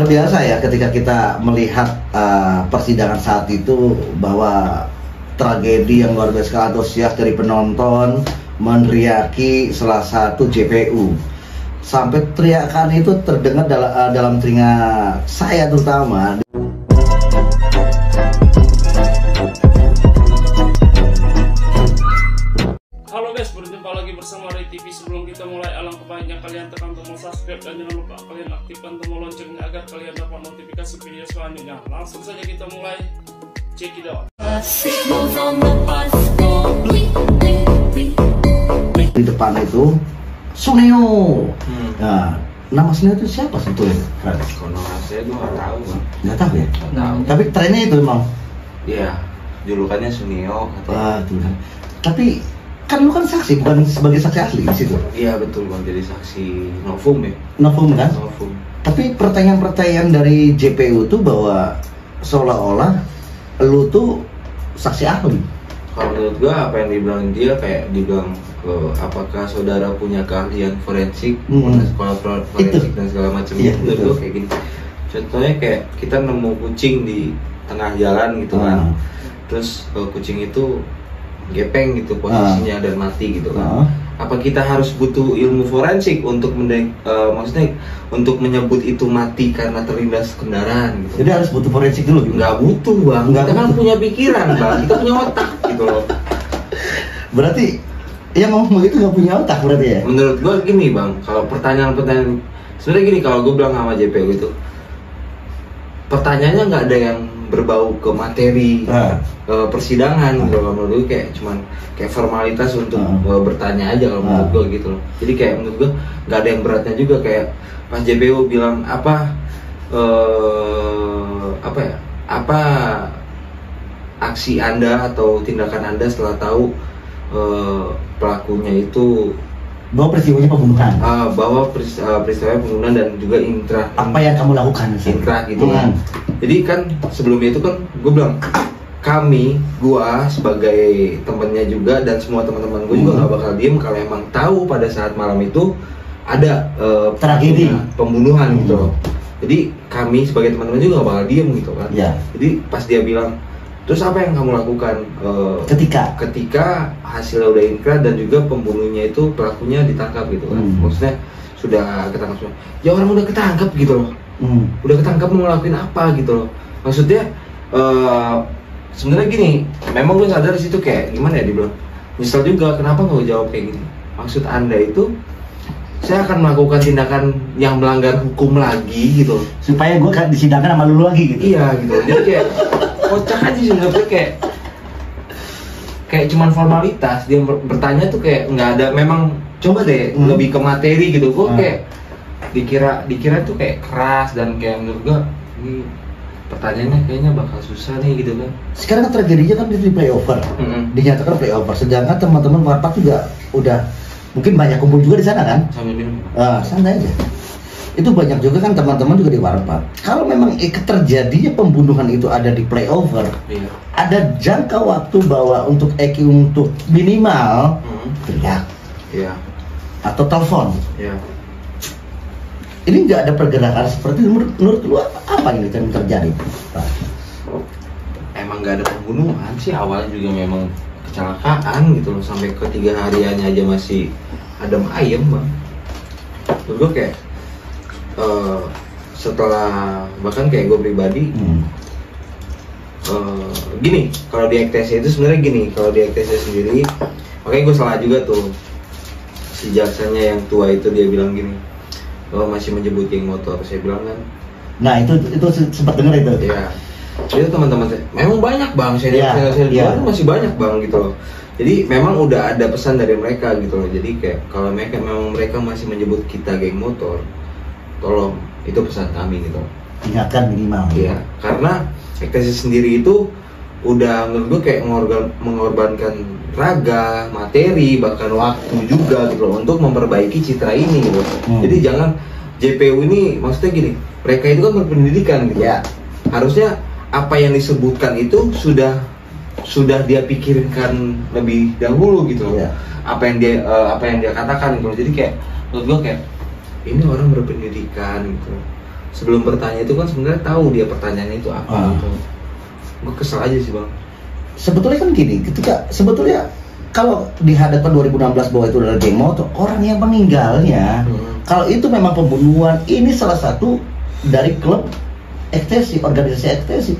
Biasa ya ketika kita melihat persidangan saat itu bahwa tragedi yang luar biasa antusias dari penonton meneriaki salah satu JPU. Sampai teriakan itu terdengar dalam telinga saya terutama. Halo guys, berjumpa lagi bersama Ray TV. Sebelum kita mulai, alangkah baiknya kalian tekan tombol subscribe dan jangan lupa kalian aktifkan tombol loncengnya agar kalian dapat notifikasi video selanjutnya. Langsung saja kita mulai. Check it out. Di depan itu Suneo. Nah, nama Suneo itu siapa sebetulnya? Kalau saya gue nggak tahu bang. Nggak tahu ya? Nggak tahu. Tapi trennya itu emang. Iya, julukannya Suneo. Tuhan. Tapi kan lu kan saksi, bukan sebagai saksi asli di situ. Iya betul bang, jadi saksi novum ya. Novum kan? Novum. Tapi pertanyaan-pertanyaan dari JPU tuh bahwa seolah-olah lu tuh saksi ahli. Kalau menurut gue apa yang dibilang dia kayak dibilang apakah saudara punya keahlian forensik, sekolah forensik dan segala macam. Iya, Menurut gue kayak gini. Contohnya kayak kita nemu kucing di tengah jalan gitu kan. Terus kucing itu gepeng gitu posisinya dan mati gitu kan. Apa kita harus butuh ilmu forensik untuk maksudnya untuk menyebut itu mati karena terlindas kendaraan gitu. Jadi harus butuh forensik dulu gitu? Nggak butuh bang, kita kan punya pikiran bang, kita punya otak gitu loh. Berarti yang ngomong begitu nggak punya otak berarti ya? Menurut gua gini bang, kalau pertanyaan sebenarnya gini, kalau gua bilang sama JPU itu pertanyaannya nggak ada yang berbau ke materi persidangan gitu. Kalau menurut gue kayak cuman kayak formalitas untuk bertanya aja kalau menurut gue gitu loh. Jadi kayak menurut gue nggak ada yang beratnya juga. Kayak pas JPU bilang apa aksi Anda atau tindakan Anda setelah tahu pelakunya itu bahwa peristiwanya pembunuhan. Bahwa peristiwa pembunuhan dan juga inkrah. Apa yang kamu lakukan? Inkrah gitu kan. Jadi kan sebelumnya itu kan gue bilang gua sebagai temennya juga dan semua teman-teman gue juga nggak bakal diem kalau emang tahu pada saat malam itu ada tragedi pembunuhan gitu. Jadi kami sebagai teman-teman juga nggak bakal diem gitu kan. Jadi pas dia bilang, terus apa yang kamu lakukan ketika hasilnya udah inkrah dan juga pembunuhnya itu pelakunya ditangkap gitu kan. Maksudnya sudah ketangkap semua. Ya orang udah ketangkap gitu loh. Udah ketangkap mau ngelakuin apa gitu loh. Maksudnya sebenarnya gini, memang gue sadar di situ kayak gimana ya, dibilang misal juga kenapa nggak jawab kayak gini. Maksud Anda itu saya akan melakukan tindakan yang melanggar hukum lagi gitu supaya gue disidangkan sama lu lagi gitu. Iya gitu. Jadi kayak kocak aja sih menurut gue, kayak cuman formalitas. Dia bertanya tuh kayak nggak ada, memang coba deh lebih ke materi gitu. Gue kayak dikira tuh kayak keras dan kayak menurut gue ini pertanyaannya kayaknya bakal susah nih gitu kan. Sekarang kan tragedinya kan di playover, dinyatakan playover. Sedangkan teman-teman warpat juga udah mungkin banyak kumpul juga di sana kan? Sambil minum. Santai aja. Itu banyak juga kan teman-teman juga di warpat. Kalau memang terjadinya pembunuhan itu ada di playover, ada jangka waktu bahwa untuk EQ untuk minimal teriak, atau telepon. Ini nggak ada pergerakan seperti itu. Menurut lu apa ini yang terjadi? Emang nggak ada pembunuhan sih, awalnya juga memang kecelakaan gitu loh, sampai ke 3 hariannya aja masih adem ayem bang. Terus gue kayak setelah bahkan kayak gue pribadi gini, kalau di EKTC itu sebenarnya gini, kalau di EKTC sendiri makanya gue salah juga tuh. Si jaksanya yang tua itu dia bilang gini, masih menyebut geng motor. Saya bilang kan, nah itu sempat dengar itu. Iya, itu teman-teman saya memang banyak bang, saya masih banyak bang gitu loh. Jadi memang udah ada pesan dari mereka gitu loh. Jadi kayak kalau mereka masih menyebut kita geng motor, tolong, itu pesan kami gitu. Ingatkan minimal. Iya, karena EKTC sendiri itu udah menurut gue kayak mengorbankan raga, materi, bahkan waktu juga gitu loh untuk memperbaiki citra ini gitu. Jadi jangan JPU ini, maksudnya gini, mereka itu kan berpendidikan gitu. Harusnya apa yang disebutkan itu sudah dia pikirkan lebih dahulu gitu loh. Apa yang dia katakan gitu loh. Jadi kayak menurut gue kayak ini orang berpendidikan gitu. sebelum bertanya itu kan sebenarnya tahu dia pertanyaannya itu apa gitu. Gue kesel aja sih bang. Sebetulnya kan gini, ketika sebetulnya kalau dihadapkan 2016 bahwa itu adalah geng motor, orang yang meninggalnya, kalau itu memang pembunuhan, ini salah satu dari klub ekstasi, organisasi ekstasi.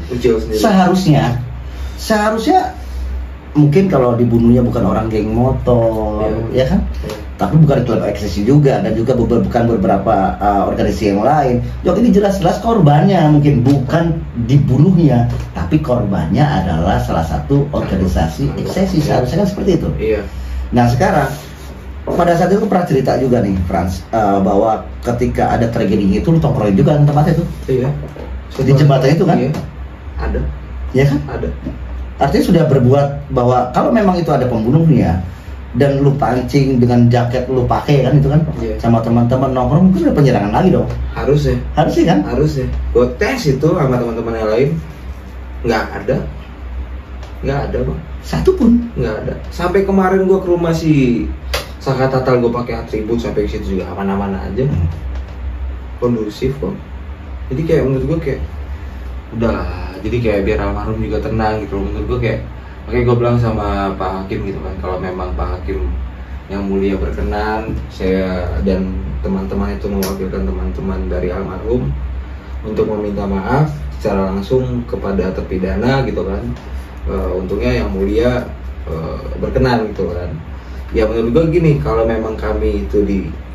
Seharusnya mungkin kalau dibunuhnya bukan orang geng motor, ya kan? Tapi bukan klub ekstasi juga, dan juga bukan beberapa organisasi yang lain. Jadi ini jelas-jelas korbannya mungkin bukan dibunuhnya, tapi korbannya adalah salah satu organisasi ekstasi. Seharusnya kan seperti itu. Iya. Nah sekarang pada saat itu pernah cerita juga nih Frans, bahwa ketika ada tragedi itu lu tongkrongin juga kan tempatnya itu. Iya. Di jembatan itu kan? Iya. Ada. Iya kan? Ada. Artinya sudah berbuat bahwa kalau memang itu ada pembunuhnya dan lu pancing dengan jaket lu pakai kan itu kan, sama teman-teman nongkrong, mungkin ada penyerangan lagi dong. Harusnya kan? Harusnya. Gue tes itu sama teman-teman yang lain, nggak ada bang. Satu pun nggak ada. Sampai kemarin gue ke rumah si Saka Tatal, gue pakai atribut sampai ke situ juga aman-aman aja, kondusif kok. Jadi kayak menurut gue kayak udahlah. Jadi kayak biar almarhum juga tenang gitu. Menurut gue kayak, makanya gue bilang sama Pak Hakim gitu kan, kalau memang Pak Hakim yang mulia berkenan, saya dan teman-teman itu mewakilkan teman-teman dari almarhum untuk meminta maaf secara langsung kepada terpidana gitu kan. Untungnya yang mulia berkenan gitu kan. Ya menurut gue gini, kalau memang kami itu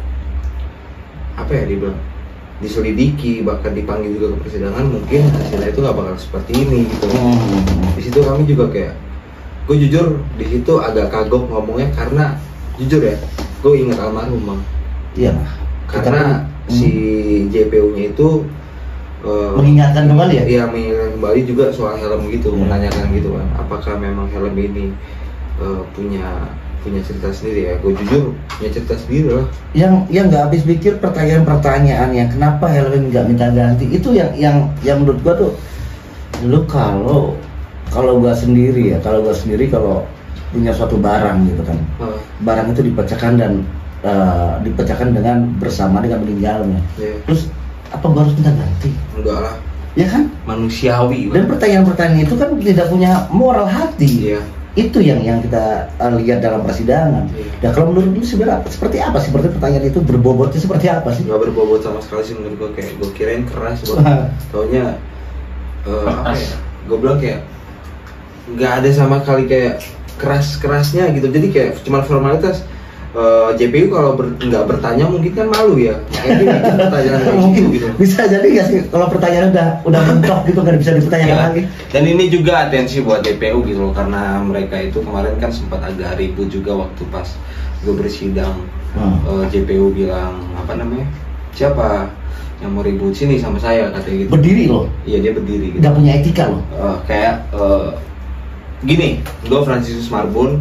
dibilang diselidiki, bahkan dipanggil juga ke persidangan, mungkin hasilnya itu nggak bakal seperti ini gitu. Di situ kami juga kayak, gue jujur di situ agak kagok ngomongnya karena jujur ya, gue ingat almarhum bang. Iya. Karena si JPU-nya itu mengingatkan kembali ya? Iya, mengingatkan kembali juga soal helm gitu, menanyakan gitu kan, apakah memang helm ini punya cerita sendiri ya. Gue jujur punya cerita sendiri lah. Yang nggak habis pikir pertanyaan-pertanyaannya, kenapa helm nggak minta ganti, itu yang menurut gue tuh, lu kalau gue sendiri kalau punya suatu barang gitu kan, barang itu dipecahkan dengan bersama dengan meninggalnya, terus apa gue harus minta ganti? Enggak lah, ya kan? Manusiawi. Dan pertanyaan-pertanyaan itu kan tidak punya moral hati. Itu yang kita lihat dalam persidangan. Dan kalau menurut lu sebenarnya seperti apa sih? Seperti pertanyaan itu berbobotnya seperti apa sih? Gak berbobot sama sekali sih menurut gue, kayak gue kirain keras taunya apa ya? Gue bilang kayak nggak ada sama kali kayak keras-kerasnya gitu. Jadi kayak cuma formalitas. JPU kalau nggak bertanya mungkin kan malu ya. Kayak pertanyaan mungkin gitu. Bisa jadi nggak sih kalau pertanyaan udah mentok gitu nggak bisa dipertanyakan lagi. Dan ini juga atensi buat JPU gitu loh, karena mereka itu kemarin kan sempat agak ribut juga waktu pas gue bersidang. JPU bilang apa namanya, siapa yang mau ribut sini sama saya, katanya gitu. Berdiri loh. Iya, dia berdiri gitu. Nggak punya etika loh. Kayak gini, gue Fransisius Marbun,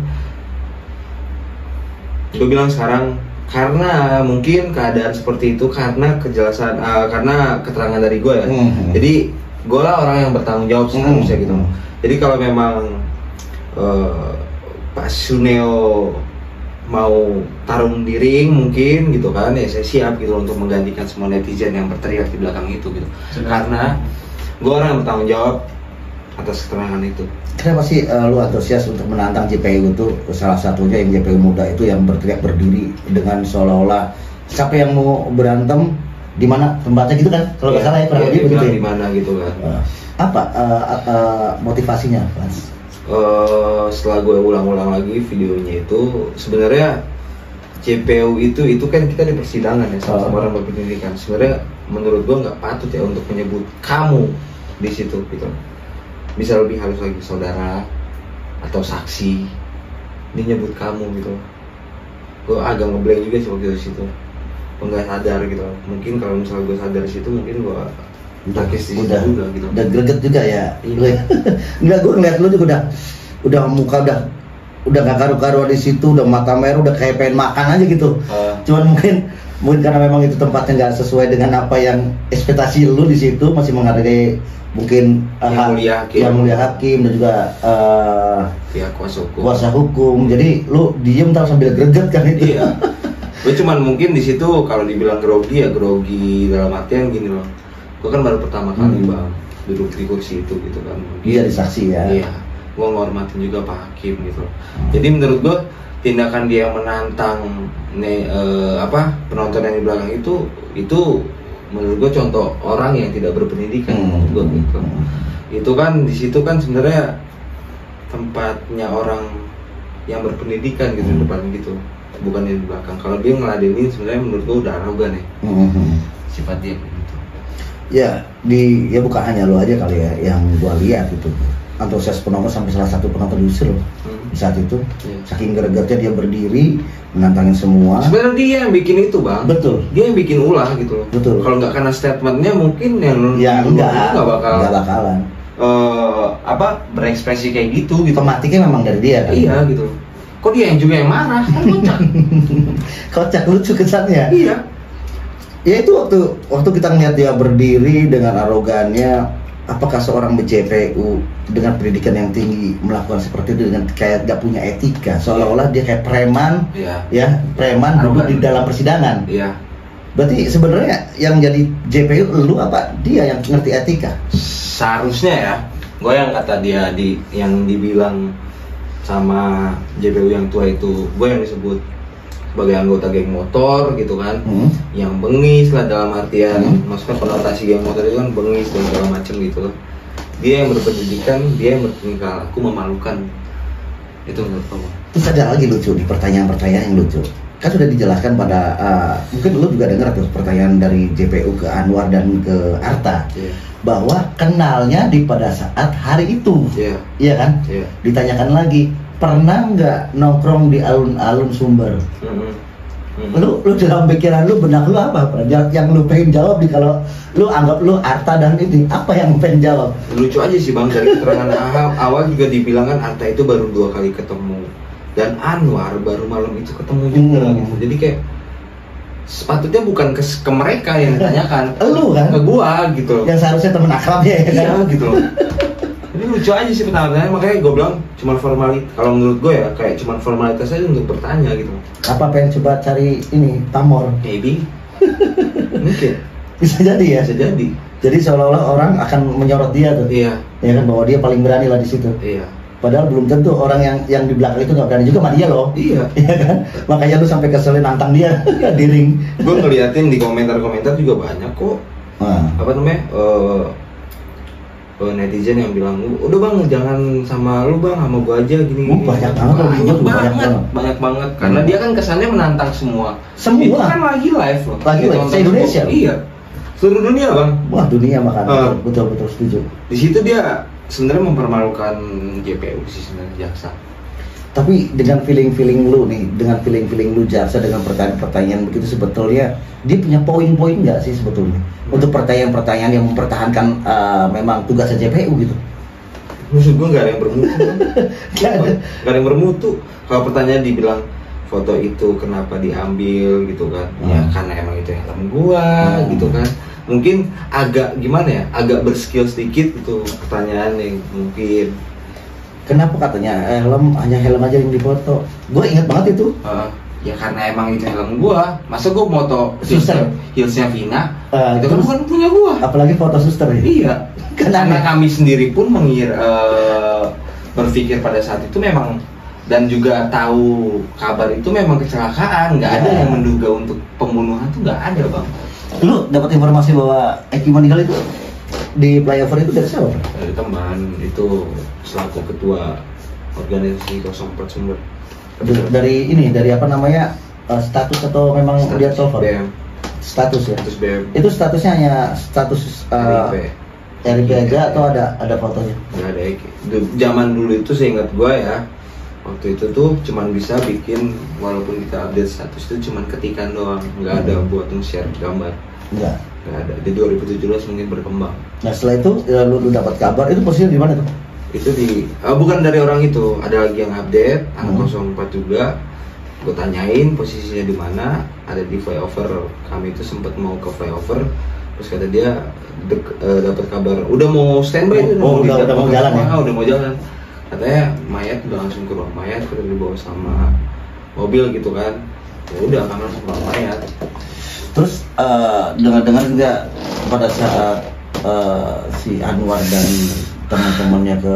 gue bilang sekarang karena mungkin keadaan seperti itu karena kejelasan karena keterangan dari gue ya. Jadi gue lah orang yang bertanggung jawab seharusnya gitu. Jadi kalau memang Pak Suneo mau tarung di ring mungkin gitu kan, ya saya siap gitu untuk menggantikan semua netizen yang berteriak di belakang itu gitu. Karena gue orang yang bertanggung jawab atas keterangan itu. Kenapa sih lu antusias untuk menantang JPU itu? Salah satunya yang JPU muda itu yang berteriak berdiri dengan seolah-olah siapa yang mau berantem di mana tempatnya gitu kan? Kalau nggak salah ya, kurang lebih begitu ya. Di mana gitu kan? Apa motivasinya, Mas? Setelah gue ulang-ulang lagi videonya itu, sebenarnya JPU itu kan kita di persidangan ya, sama orang berpendidikan. Sebenarnya menurut gue nggak patut ya untuk menyebut kamu di situ gitu. Bisa lebih halus lagi, saudara atau saksi, dia nyebut kamu gitu. Gue agak ngeblank juga sih waktu di situ, nggak sadar gitu. Mungkin kalau misalnya gue sadar di situ, mungkin gue takis di situ juga gitu. Udah greget juga ya. Enggak, gue ngeliat lu juga udah muka udah gak karu-karuan di situ, udah mata merah, udah kayak pengen makan aja gitu. Cuman mungkin karena memang itu tempatnya nggak sesuai dengan apa yang ekspektasi lu di situ, masih menghargai mungkin yang mulia hakim dan juga pihak kuasa hukum. Jadi lu diem ntar sambil greget kan itu. Gue cuman mungkin di situ kalau dibilang grogi ya grogi dalam artian gini loh, Gue kan baru pertama kali bang duduk di kursi itu gitu kan. Iya di saksi ya. Iya, gue ngormatin juga Pak Hakim gitu. Jadi menurut gue tindakan dia menantang penonton yang di belakang itu menurut gue contoh orang yang tidak berpendidikan menurut gue gitu. Itu kan di situ kan sebenarnya tempatnya orang yang berpendidikan gitu di depan gitu, bukan di belakang. Kalau dia ngeladenin sebenarnya menurut gue udah arogan ya sifat dia gitu. Ya bukan hanya lo aja kali ya yang gua lihat itu antusias penonton sampai salah satu penonton diusir loh di saat itu. Saking gregetnya dia berdiri menantangin semua. Sebenarnya dia yang bikin itu bang. Betul. Dia yang bikin ulah gitu loh. Betul. Kalau nggak karena statementnya mungkin yang nggak bakalan berekspresi kayak gitu. Pematiknya memang dari dia kan. Iya gitu. Kok dia yang juga yang marah? Kan kocak. Kocak lucu kesannya. Iya. Ya itu waktu kita ngeliat dia berdiri dengan arogannya, apakah seorang BCPU dengan pendidikan yang tinggi melakukan seperti itu dengan kayak gak punya etika, seolah-olah dia kayak preman, ya preman duduk di dalam persidangan. Iya. Berarti sebenarnya yang jadi JPU lu apa dia yang ngerti etika? Seharusnya ya, gue yang kata dia yang dibilang sama JPU yang tua itu, gue yang disebut sebagai anggota geng motor gitu kan, yang bengis lah dalam artian, maksudnya konotasi geng motor itu kan bengis dan segala macem gitu. Dia yang berpendidikan, dia yang bertingkah laku memalukan. Itu menurut kamu. Terus ada lagi lucu di pertanyaan-pertanyaan yang lucu. Kan sudah dijelaskan pada mungkin lu juga dengar tuh pertanyaan dari JPU ke Anwar dan ke Arta, bahwa kenalnya pada saat hari itu, iya kan? Ditanyakan lagi, pernah nggak nongkrong di alun-alun Sumber? Lu dalam pikiran lu, benak lu apa yang lu pengen jawab nih kalau lu anggap lu Arta dan ini, apa yang pengen jawab? Lucu aja sih bang, dari keterangan awal juga dibilang kan Arta itu baru 2 kali ketemu dan Anwar baru malam itu ketemu juga gitu. Jadi kayak sepatutnya bukan ke mereka yang ditanyakan, lu kan? Ke gua gitu. Yang seharusnya temen akrabnya ya kan? Iya gitu. Ini lucu aja sih pertanyaannya, makanya gue bilang cuma formalitas. Kalau menurut gue ya kayak cuma formalitas aja untuk bertanya gitu. Apa pengen coba cari ini pamor? Maybe. Mungkin. Bisa jadi ya. Bisa jadi. Jadi seolah-olah orang akan menyorot dia tuh. Iya. Ya kan, bahwa dia paling berani lah di situ. Iya. Padahal belum tentu orang yang di belakang itu nggak berani juga sama dia loh. Iya. Iya kan. Makanya lu sampai keselin nantang dia di ring. Gue ngeliatin di komentar-komentar juga banyak kok. Apa namanya? Netizen yang bilang, udah bang jangan sama lu bang, sama gua aja gini. Banyak banget. Karena dia kan kesannya menantang semua. Itu kan lagi live loh. Lagi live se-Indonesia. Iya. Seluruh dunia bang. Wah dunia makanya. Betul setuju. Di situ dia sebenarnya mempermalukan JPU sih sebenarnya, jaksa. Tapi dengan feeling lu nih, dengan feeling lu jaksa dengan pertanyaan-pertanyaan begitu, sebetulnya dia punya poin-poin nggak sih sebetulnya untuk pertanyaan-pertanyaan yang mempertahankan memang tugasnya JPU gitu? Maksud gue nggak ada yang bermutu. Nggak ada yang bermutu. Kalau pertanyaan dibilang foto itu kenapa diambil gitu kan? Ya karena emang itu helm gua gitu kan. Mungkin agak gimana ya? Agak berskill sedikit gitu pertanyaannya mungkin. Kenapa katanya hanya helm aja yang difoto? Gue ingat banget itu. Ya karena emang itu helm gua. Masa gua foto suster heelsnya Vina? Itu kan bukan punya gua. Apalagi foto suster ya? Iya. Karena kami sendiri pun berpikir pada saat itu memang, dan juga tahu kabar itu memang kecelakaan, nggak ada yang menduga untuk pembunuhan tuh nggak ada bang. Lu dapat informasi bahwa Eki meninggal itu di flyover itu dari siapa? Dari teman, itu selaku ketua organisasi 04 Sumber. Dari apa namanya, status atau memang dia telepon? BM. Status ya? Status BM. Itu statusnya hanya status RIP aja atau ada fotonya? Nggak ada. Zaman dulu itu seingat gua ya, waktu itu tuh cuman bisa bikin, walaupun kita update status itu cuman ketikan doang, nggak ada buat nge-share gambar. Nggak ada. Di 2017 mungkin berkembang. Nah setelah itu lu dapat kabar, itu posisinya di mana tuh? Itu bukan dari orang itu, ada lagi yang update anak 04 juga. Gue tanyain posisinya di mana, ada di flyover. Kami itu sempat mau ke flyover, terus kata dia dapat kabar udah mau standby, udah mau jalan ya? Udah mau jalan. Katanya mayat udah langsung ke ruang mayat, udah dibawa sama mobil gitu kan. Ya udah, kami langsung ke ruang mayat. Terus dengar juga pada saat si Anwar dan teman-temannya ke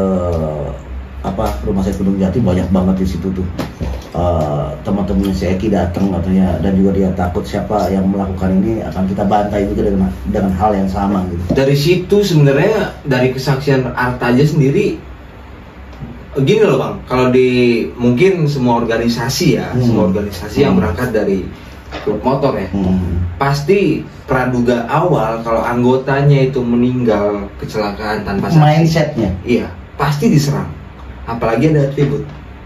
rumah sakit Gunung Jati, banyak banget di situ tuh teman-temannya si Eki datang katanya, dan juga dia takut siapa yang melakukan ini akan kita bantai juga dengan hal yang sama gitu. Dari situ sebenarnya dari kesaksian Artaja sendiri gini loh Bang, kalau di mungkin semua organisasi ya, semua organisasi yang berangkat dari klub motor ya, pasti praduga awal kalau anggotanya itu meninggal kecelakaan tanpa saksi, mindsetnya, iya pasti diserang, apalagi ada atribut,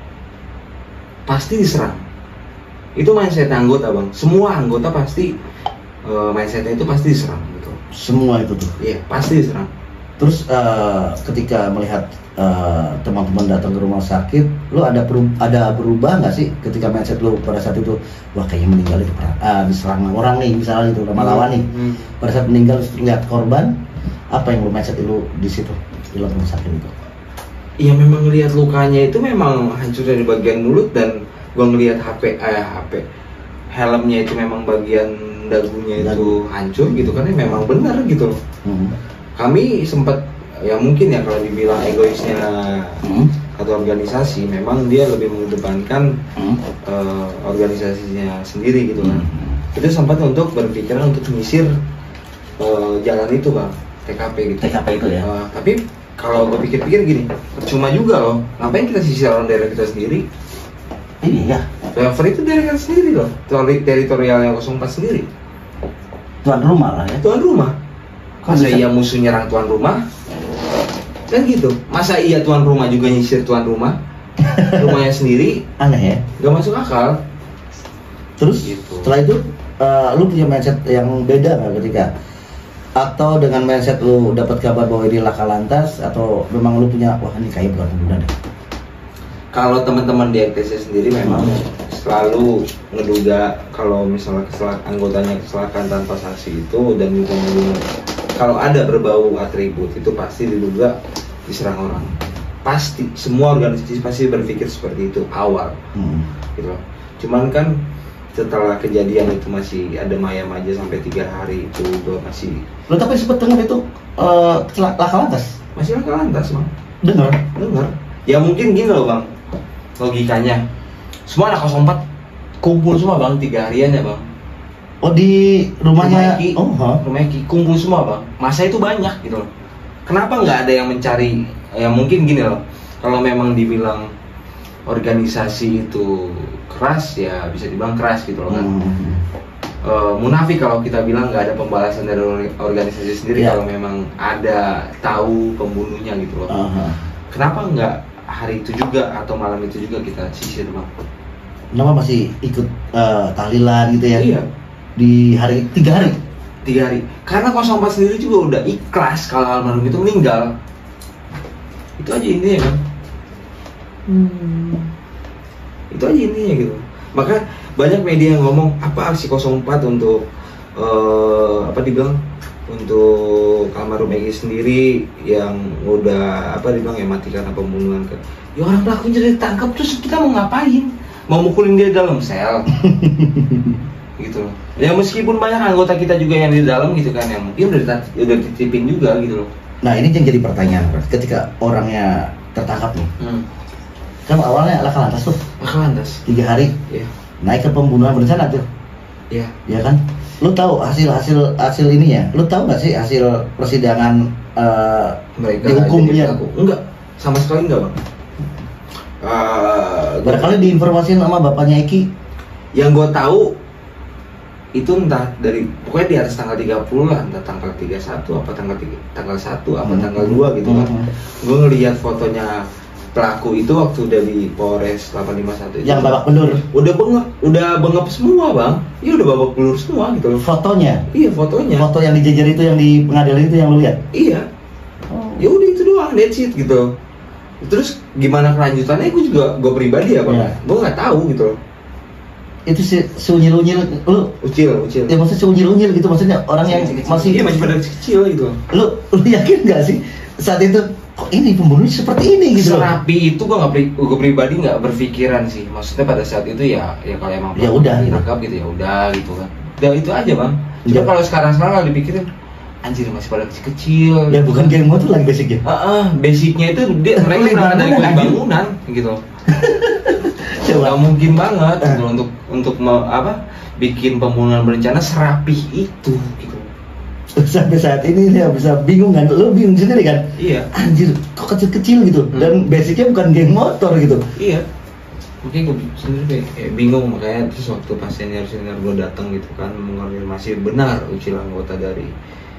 pasti diserang. Itu mindset anggota Bang, semua anggota pasti mindsetnya itu pasti diserang gitu. Semua itu tuh, iya pasti diserang. Terus ketika melihat teman-teman datang ke rumah sakit, lu ada berubah nggak sih ketika mindset lu pada saat itu? Wah kayaknya meninggal itu diserang orang nih misalnya gitu, sama lawan nih. Pada saat meninggal lihat korban, apa yang lu mindset lu di situ di rumah sakit itu? Iya memang ngelihat lukanya itu memang hancur dari bagian mulut, dan gua ngelihat helmnya itu memang bagian dagunya itu hancur gitu kan, memang benar gitu. Kami sempat ya mungkin ya kalau dibilang egoisnya atau organisasi, memang dia lebih mengedepankan organisasinya sendiri gitu kan. Itu sempat untuk berpikiran untuk menyisir jalan itu Bang, TKP gitu. TKP itu ya. Tapi kalau gue pikir-pikir gini, percuma juga loh, ngapain kita sisir orang daerah kita sendiri? Iya. Driver itu daerah kita sendiri loh, teritorialnya 04 sendiri. Tuan rumah lah ya. Tuan rumah. Masa iya musuh nyerang tuan rumah? Kan gitu. Masa iya tuan rumah juga nyisir tuan rumah? Rumahnya sendiri? Aneh ya? Gak masuk akal. Terus gitu. Setelah itu lu punya mindset yang beda nggak ketika, atau dengan mindset lu dapat kabar bahwa ini laka lantas, atau memang lu punya wah ini kayak bukan pembunuhan deh? Kalau teman-teman di ETC sendiri memang selalu ngeduga kalau misalnya anggotanya kecelakaan tanpa saksi itu dan juga kalau ada berbau atribut itu pasti diduga diserang orang. Pasti semua organisasi pasti berpikir seperti itu awal. Gitu loh. Cuman kan setelah kejadian itu masih ada mayam aja sampai 3 hari itu masih. Lo tapi sempat dengar itu laka lantas? Masih laka lantas Bang. Dengar. Ya mungkin gini loh Bang, logikanya semua anak 04 kumpul semua Bang 3 harian ya Bang. Oh di rumahnya Eki. Rumah Eki kumpul semua Bang. Masa itu banyak gitu loh. Kenapa nggak ada yang mencari? Ya mungkin gini loh, kalau memang dibilang organisasi itu keras ya bisa dibilang keras gitu loh kan. Munafik kalau kita bilang nggak ada pembalasan dari organisasi sendiri kalau memang ada tahu pembunuhnya gitu loh. Kenapa nggak hari itu juga atau malam itu juga kita sisir Bang? Kenapa masih ikut tahlilan gitu ya? Iya. Di hari 3 hari? 3 hari. Karena 04 sendiri juga udah ikhlas kalau almarhum itu meninggal. Itu aja intinya kan. Itu aja intinya gitu. Maka banyak media yang ngomong apa aksi 04 untuk dibilang untuk almarhum Eki sendiri yang udah dibilang ya mati karena pembunuhan kan. Ya orang pelakunya udah ditangkap, terus kita mau ngapain? Mau mukulin dia dalam sel? Gitu loh. Ya meskipun banyak anggota kita juga yang di dalam gitu kan, yang mungkin udah dititipin juga gitu loh. Nah ini yang jadi pertanyaan ketika orangnya tertangkap nih. Kan awalnya laka lantas tuh. Laka lantas. 3 hari. Iya. Naik ke pembunuhan berencana tuh. Iya. Ya kan? Lu tahu hasil ininya? Lu tahu nggak sih hasil persidangan mereka dihukumnya? Enggak, sama sekali enggak Bang. Barangkali diinformasiin sama bapaknya Eki. Yang gue tahu itu entah dari pokoknya di atas tanggal 30 lah, entah tanggal 31 apa tanggal 1 apa tanggal 2 gitu kan. Gue ngelihat fotonya pelaku itu waktu udah di Polres 851 itu. Yang babak belur. Udah bengep semua Bang. Iya udah babak belur semua gitu loh. Fotonya? Iya fotonya. Foto yang dijejer itu yang di pengadilan itu yang lu lihat? Iya. Ya udah itu doang, that's it gitu. Terus gimana kelanjutannya gue pribadi ya Bang. Gue nggak tahu gitu loh. Itu seunyil-unyil lu ucil ya maksudnya seunyil-unyil gitu, maksudnya orang yang masih pada kecil gitu. Lu yakin nggak sih saat itu kok ini pembunuhnya seperti ini gitu? Serapi itu gue pribadi nggak berpikiran sih, maksudnya pada saat itu ya kalau emang ya udah ditangkap gitu ya udah gitu kan. Dan itu aja Bang. Cuma kalau sekarang dipikirin, anjir masih pada kecil. Ya bukan geng motor lagi basicnya. Basicnya itu mereka berangkat dari bangunan gitu. Gak mungkin banget gitu, untuk bikin pembunuhan berencana serapih itu gitu. Sampai saat ini dia bisa bingung kan, lo bingung sendiri kan? Iya. Anjir, kok kecil-kecil gitu, dan basicnya bukan geng motor gitu. Iya. Mungkin gue sendiri kayak bingung, makanya terus waktu pas senior gue datang gitu kan mengonfirmasi benar Ucil anggota dari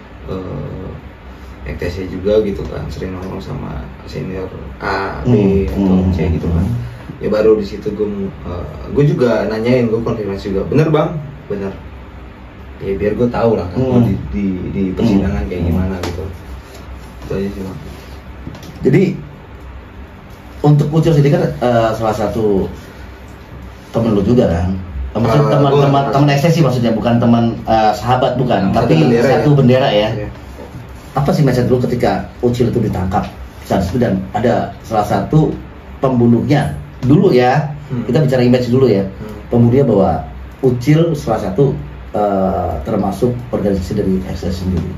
ETC juga gitu kan, sering ngomong sama senior A, B atau C gitu kan. Ya baru di situ gue juga nanyain, gue konfirmasi juga, bener bang, bener. Ya biar gue tahu lah kan di persidangan kayak gimana gitu. Itu aja sih bang. Jadi untuk Ucil sendiri kan salah satu temen lu juga kan? Teman eksesi maksudnya, bukan teman sahabat bukan, tapi bendera, satu bendera ya. Apa sih mindset lu ketika Ucil itu ditangkap saat itu dan ada salah satu pembunuhnya dulu ya? Kita bicara image dulu ya. Pembunuhnya bahwa Ucil salah satu termasuk organisasi dari eksesi sendiri.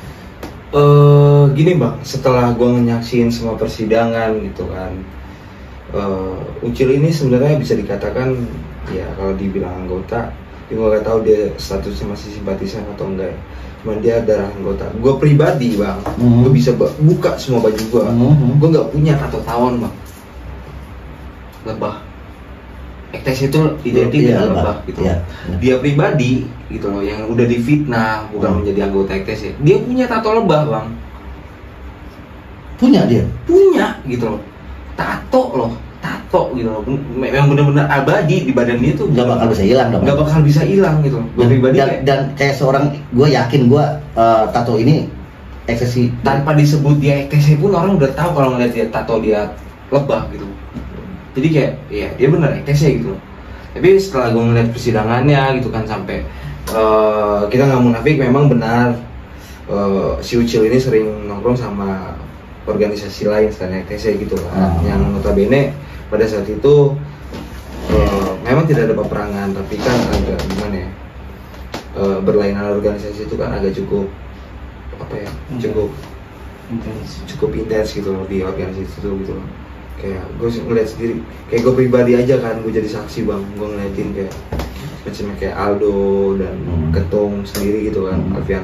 Gini bang, setelah gue nyaksiin semua persidangan gitu kan, Ucil ini sebenarnya bisa dikatakan ya kalau dibilang anggota, gue gak tahu dia statusnya masih simpatisan atau enggak. Cuman dia adalah anggota. Gue pribadi bang, gue bisa buka semua baju gue. Gue nggak punya tato tawon bang, lebah. ETC itu identik dengan lebah gitu. Dia pribadi gitu loh, yang udah difitnah bukan menjadi anggota ETC. Dia punya tato lebah bang. Punya dia? Punya gitu loh. Tato gitu loh. Memang benar-benar abadi di badan dia tuh. Gak bakal bisa hilang. Gak bakal bisa hilang gitu loh. Gue pribadi dan kayak seorang, gue yakin gue tato ini eksesi tanpa disebut dia ETC pun orang udah tahu kalau ngeliat dia tato dia lebah gitu. Jadi kayak ya dia benar ETC gitu loh. Tapi setelah gue ngeliat persidangannya gitu kan, sampai kita nggak munafik, memang benar si Ucil ini sering nongkrong sama organisasi lain selain ETC gitu kan. Yang notabene pada saat itu memang tidak ada peperangan, tapi kan agak gimana ya, berlainan organisasi itu kan agak cukup cukup intens gitu loh di organisasi itu gitu loh. Kayak gue ngeliat sendiri, kayak gue pribadi aja kan, gue jadi saksi bang, gue ngeliatin kayak macamnya kayak Aldo dan Ketung sendiri gitu kan, Alfian.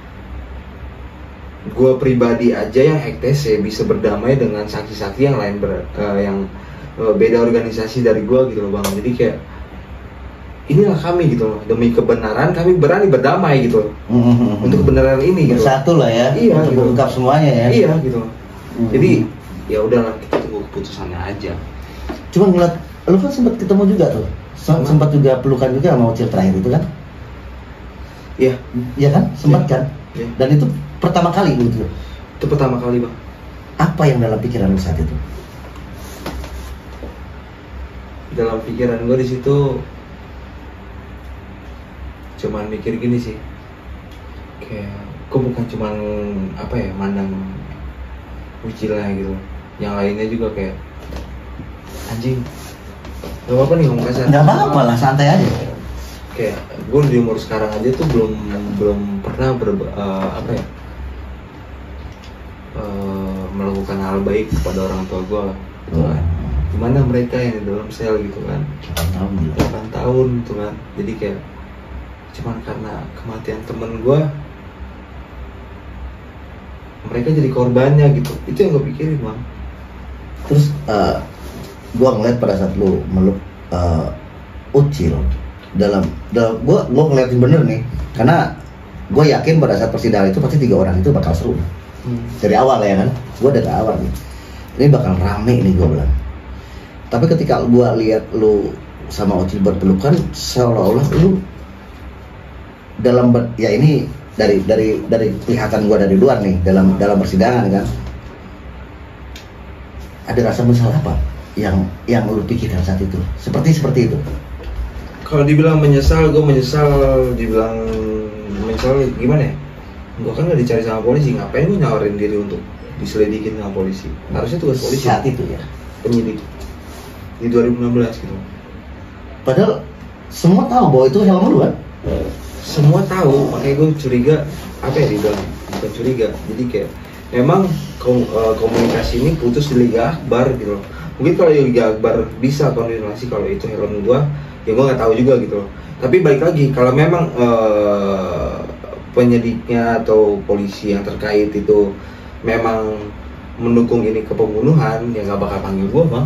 Gue pribadi aja yang ETC bisa berdamai dengan saksi-saksi yang lain yang beda organisasi dari gue gitu loh bang. Jadi kayak inilah kami gitu loh, demi kebenaran kami berani berdamai gitu loh. Untuk kebenaran ini gitu. Bersatu lah ya, iya, untuk gitu. mengungkap semuanya ya. Iya gitu loh. Jadi ya udahlah, kita tunggu keputusannya aja. Cuma ngeliat, lu kan sempat ketemu juga tuh, sempat juga pelukan juga sama Ucil terakhir itu kan? Iya. Iya kan, sempat kan? Ya. Dan itu pertama kali gitu. Itu pertama kali bang. Apa yang dalam pikiran lu saat itu? Dalam pikiran gue di situ cuman mikir gini sih, kayak gue bukan cuman mandang Ucilnya gitu, yang lainnya juga kayak anjing, gak apa-apa nih ngomong kasar. Gak apa-apa lah, santai aja. Kayak gue di umur sekarang aja tuh belum pernah melakukan hal baik kepada orang tua gue gitu kan. Gimana mereka yang di dalam sel gitu kan, 8 tahun gitu kan. Jadi kayak cuman karena kematian temen gue mereka jadi korbannya gitu. Itu yang gue pikirin bang. Terus gue ngeliat pada saat lu meluk Ucil, dalam gue ngeliatin bener nih, karena gue yakin pada saat persidangan itu pasti 3 orang itu bakal seru dari awal ya kan. Gue dari awal nih, ini bakal rame nih gue bilang. Tapi ketika gue lihat lu sama Ucil berpelukan, seolah-olah lu dalam ya ini dari kelihatan gue dari luar nih, dalam persidangan kan, ada rasa menyesal apa yang lu pikirkan saat itu? Seperti itu. Kalau dibilang menyesal, gue menyesal. Dibilang menyesal gimana ya? Gue kan gak dicari sama polisi, ngapain gue nyawarin diri untuk diselidikin sama polisi? Harusnya tugas polisi saat itu ya, penyidik di 2016 gitu. Padahal semua tahu bahwa itu helm lu kan? semua tahu, makanya gue curiga apa ya dibilang, bukan curiga, jadi kayak memang komunikasi ini putus di Liga Akbar gitu loh. Mungkin kalau di Liga Akbar bisa koordinasi kalau itu helm gue, ya gue nggak tahu juga gitu loh. Tapi balik lagi, kalau memang penyidiknya atau polisi yang terkait itu memang mendukung ini ke pembunuhan, ya nggak bakal panggil gue bang,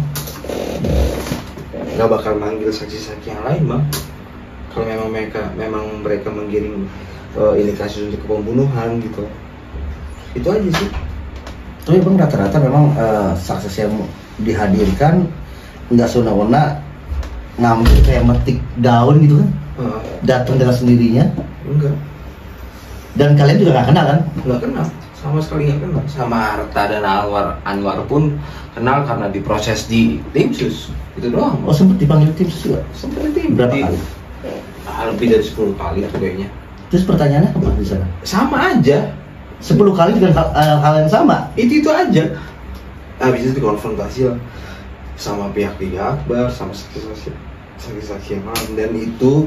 nggak bakal manggil saksi-saksi yang lain bang. Kalau memang mereka menggiring ini kasus untuk pembunuhan gitu, itu aja sih. Tapi bang rata-rata memang saksi yang dihadirkan nggak sona-wona ngambil kayak metik daun gitu kan, datang dengan sendirinya. Enggak. Dan kalian juga nggak kenal kan? Nggak kenal, sama sekali nggak kenal. Sama Arta dan Anwar pun kenal karena diproses di tim sus, itu doang. Oh sempat dipanggil tim sus juga? Sempat di berapa kali? Lebih dari 10 kali tuh kayaknya. Terus pertanyaannya apa di sana? Sama aja. 10 kali dengan hal yang sama? Itu aja. Habis itu dikonfrontasi lah sama pihak Liga Akbar, sama saksi-saksi yang lain, dan itu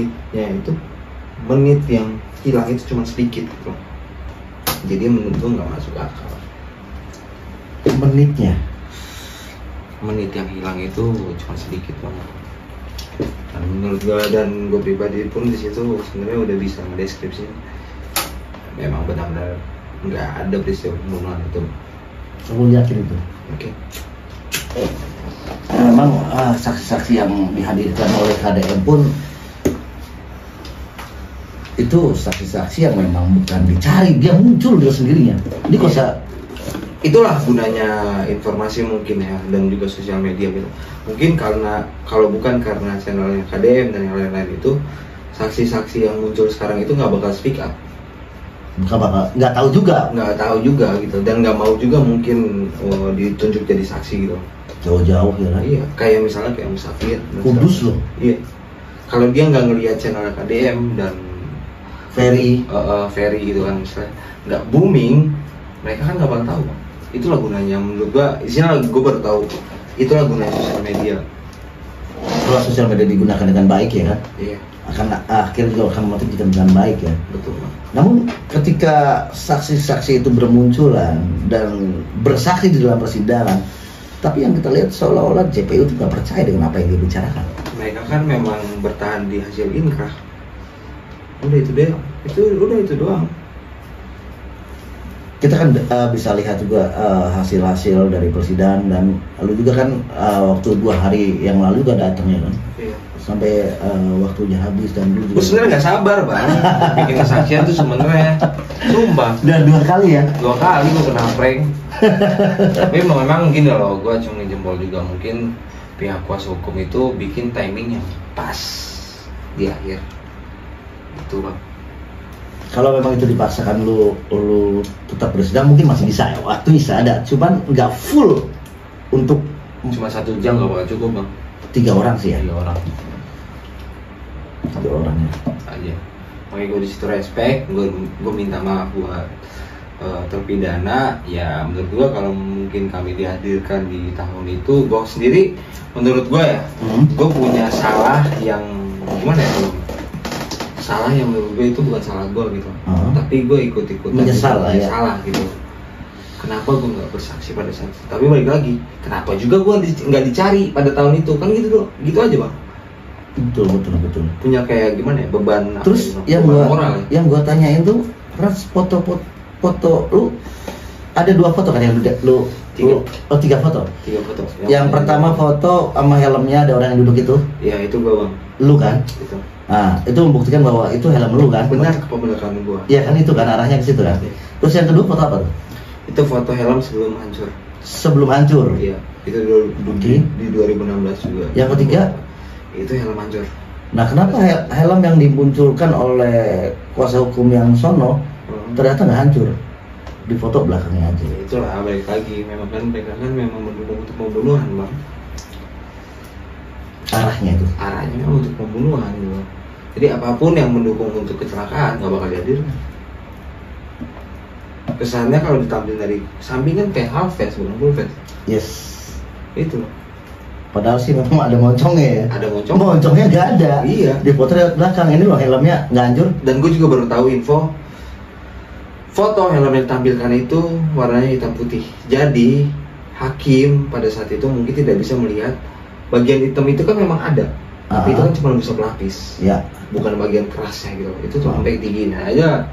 menit yang hilang itu cuma sedikit gitu. Jadi menurut gue nggak masuk akal. Menit yang hilang itu cuma sedikit banget. Dan menurut gue dan gue pribadi pun di situ sebenarnya udah bisa ngedeskripsi memang benar-benar nggak ada peristiwa pembunuhan itu. Kamu yakin itu? Oke. Memang saksi-saksi yang dihadirkan oleh KDM pun itu saksi-saksi yang memang bukan dicari, dia muncul dengan sendirinya. Ini kosa. Itulah gunanya informasi mungkin ya, dan juga sosial media gitu. Mungkin kalau bukan karena channelnya KDM dan yang lain-lain itu, saksi-saksi yang muncul sekarang itu nggak bakal speak up. Nggak tahu juga gitu, dan nggak mau juga mungkin ditunjuk jadi saksi gitu. Jauh-jauh ya kan? Iya, kayak misalnya kayak Musafir. Kudus loh. Iya. Kalau dia nggak ngelihat channel KDM dan Ferry gitu kan, misalnya nggak booming, mereka kan nggak bakal tahu. Itulah gunanya menurut gua. Isinya gue baru tahu. Itulah gunanya sosial media. Kalau sosial media digunakan dengan baik ya kan? Iya. Akhirnya juga akan motivasi dengan baik ya. Betul. Namun ketika saksi-saksi itu bermunculan dan bersaksi di dalam persidangan, tapi yang kita lihat seolah-olah JPU itu nggak percaya dengan apa yang dia bicarakan. Mereka kan memang bertahan di hasil inkrah. Udah itu deh, itu doang. Kita kan bisa lihat juga hasil-hasil dari persidangan, dan lalu juga kan waktu 2 hari yang lalu juga datangnya kan. Iya. Sampai waktunya habis, dan dulu juga. Gue sebenarnya nggak sabar bang, bikin kesaksian tuh sebenarnya, sumpah. Dan 2 kali ya? 2 kali gue kena prank. Tapi memang gini loh, gue acungin jempol juga, mungkin pihak kuasa hukum itu bikin timing yang pas di akhir. Itu bang. Kalau memang itu dipaksakan lu tetap bersidang, mungkin masih bisa ya, waktu bisa ada, cuman nggak full untuk cuma 1 jam nggak bakal cukup bang. 3 orang sih ya. 3 orang. 3 orang ya. Aja. Makanya gue di situ respect, gue minta maaf buat terpidana. Ya menurut gue kalau mungkin kami dihadirkan di tahun itu, gue sendiri menurut gue ya, gue punya salah yang gimana ya? Salah yang menurut gue itu bukan salah gue gitu, tapi gue ikut-ikutan menyesal lah ya. Salah gitu. Kenapa gue nggak bersaksi pada saat itu? Tapi balik lagi, kenapa juga gue nggak dicari pada tahun itu? Kan gitu aja bang. Betul. Punya kayak gimana ya, beban. Terus ya, yang gue tanyain tuh, foto lu ada 2 foto kan yang lu 3 foto. 3 foto. Yang pertama foto sama helmnya ada orang yang duduk itu. Iya itu gue bang. Lu kan? Itu. Nah, itu membuktikan bahwa itu helm lu kan? Benar, kebenaran gua. Iya kan, itu kan arahnya ke situ kan. Terus yang kedua foto apa tuh? Itu foto helm sebelum hancur. Sebelum hancur? Iya, itu di 2016 juga. Yang ketiga? Itu helm hancur. Nah, kenapa helm yang dimunculkan oleh kuasa hukum yang sono ternyata nggak hancur? Di foto belakangnya aja. Itulah, balik lagi, memang kan mereka kan memang mendukung untuk pembunuhan bang. Arahnya memang untuk pembunuhan gitu. Jadi apapun yang mendukung untuk kecelakaan nggak bakal dihadirkan. Kesannya kalau ditampilin dari samping kan kayak half face bukan full face. Yes. Itu loh. Padahal sih memang ada moncongnya ya. Ada moncong. Moncongnya nggak ada. Iya. Di foto lihat belakang ini loh helmnya nggak hancur. Dan gue juga baru tahu info foto helm yang ditampilkan itu warnanya hitam putih. Jadi hakim pada saat itu mungkin tidak bisa melihat bagian hitam itu kan memang ada. Tapi itu kan cuma bisa pelapis. Ya. Bukan bagian kerasnya gitu. Itu tuh sampai tinggi aja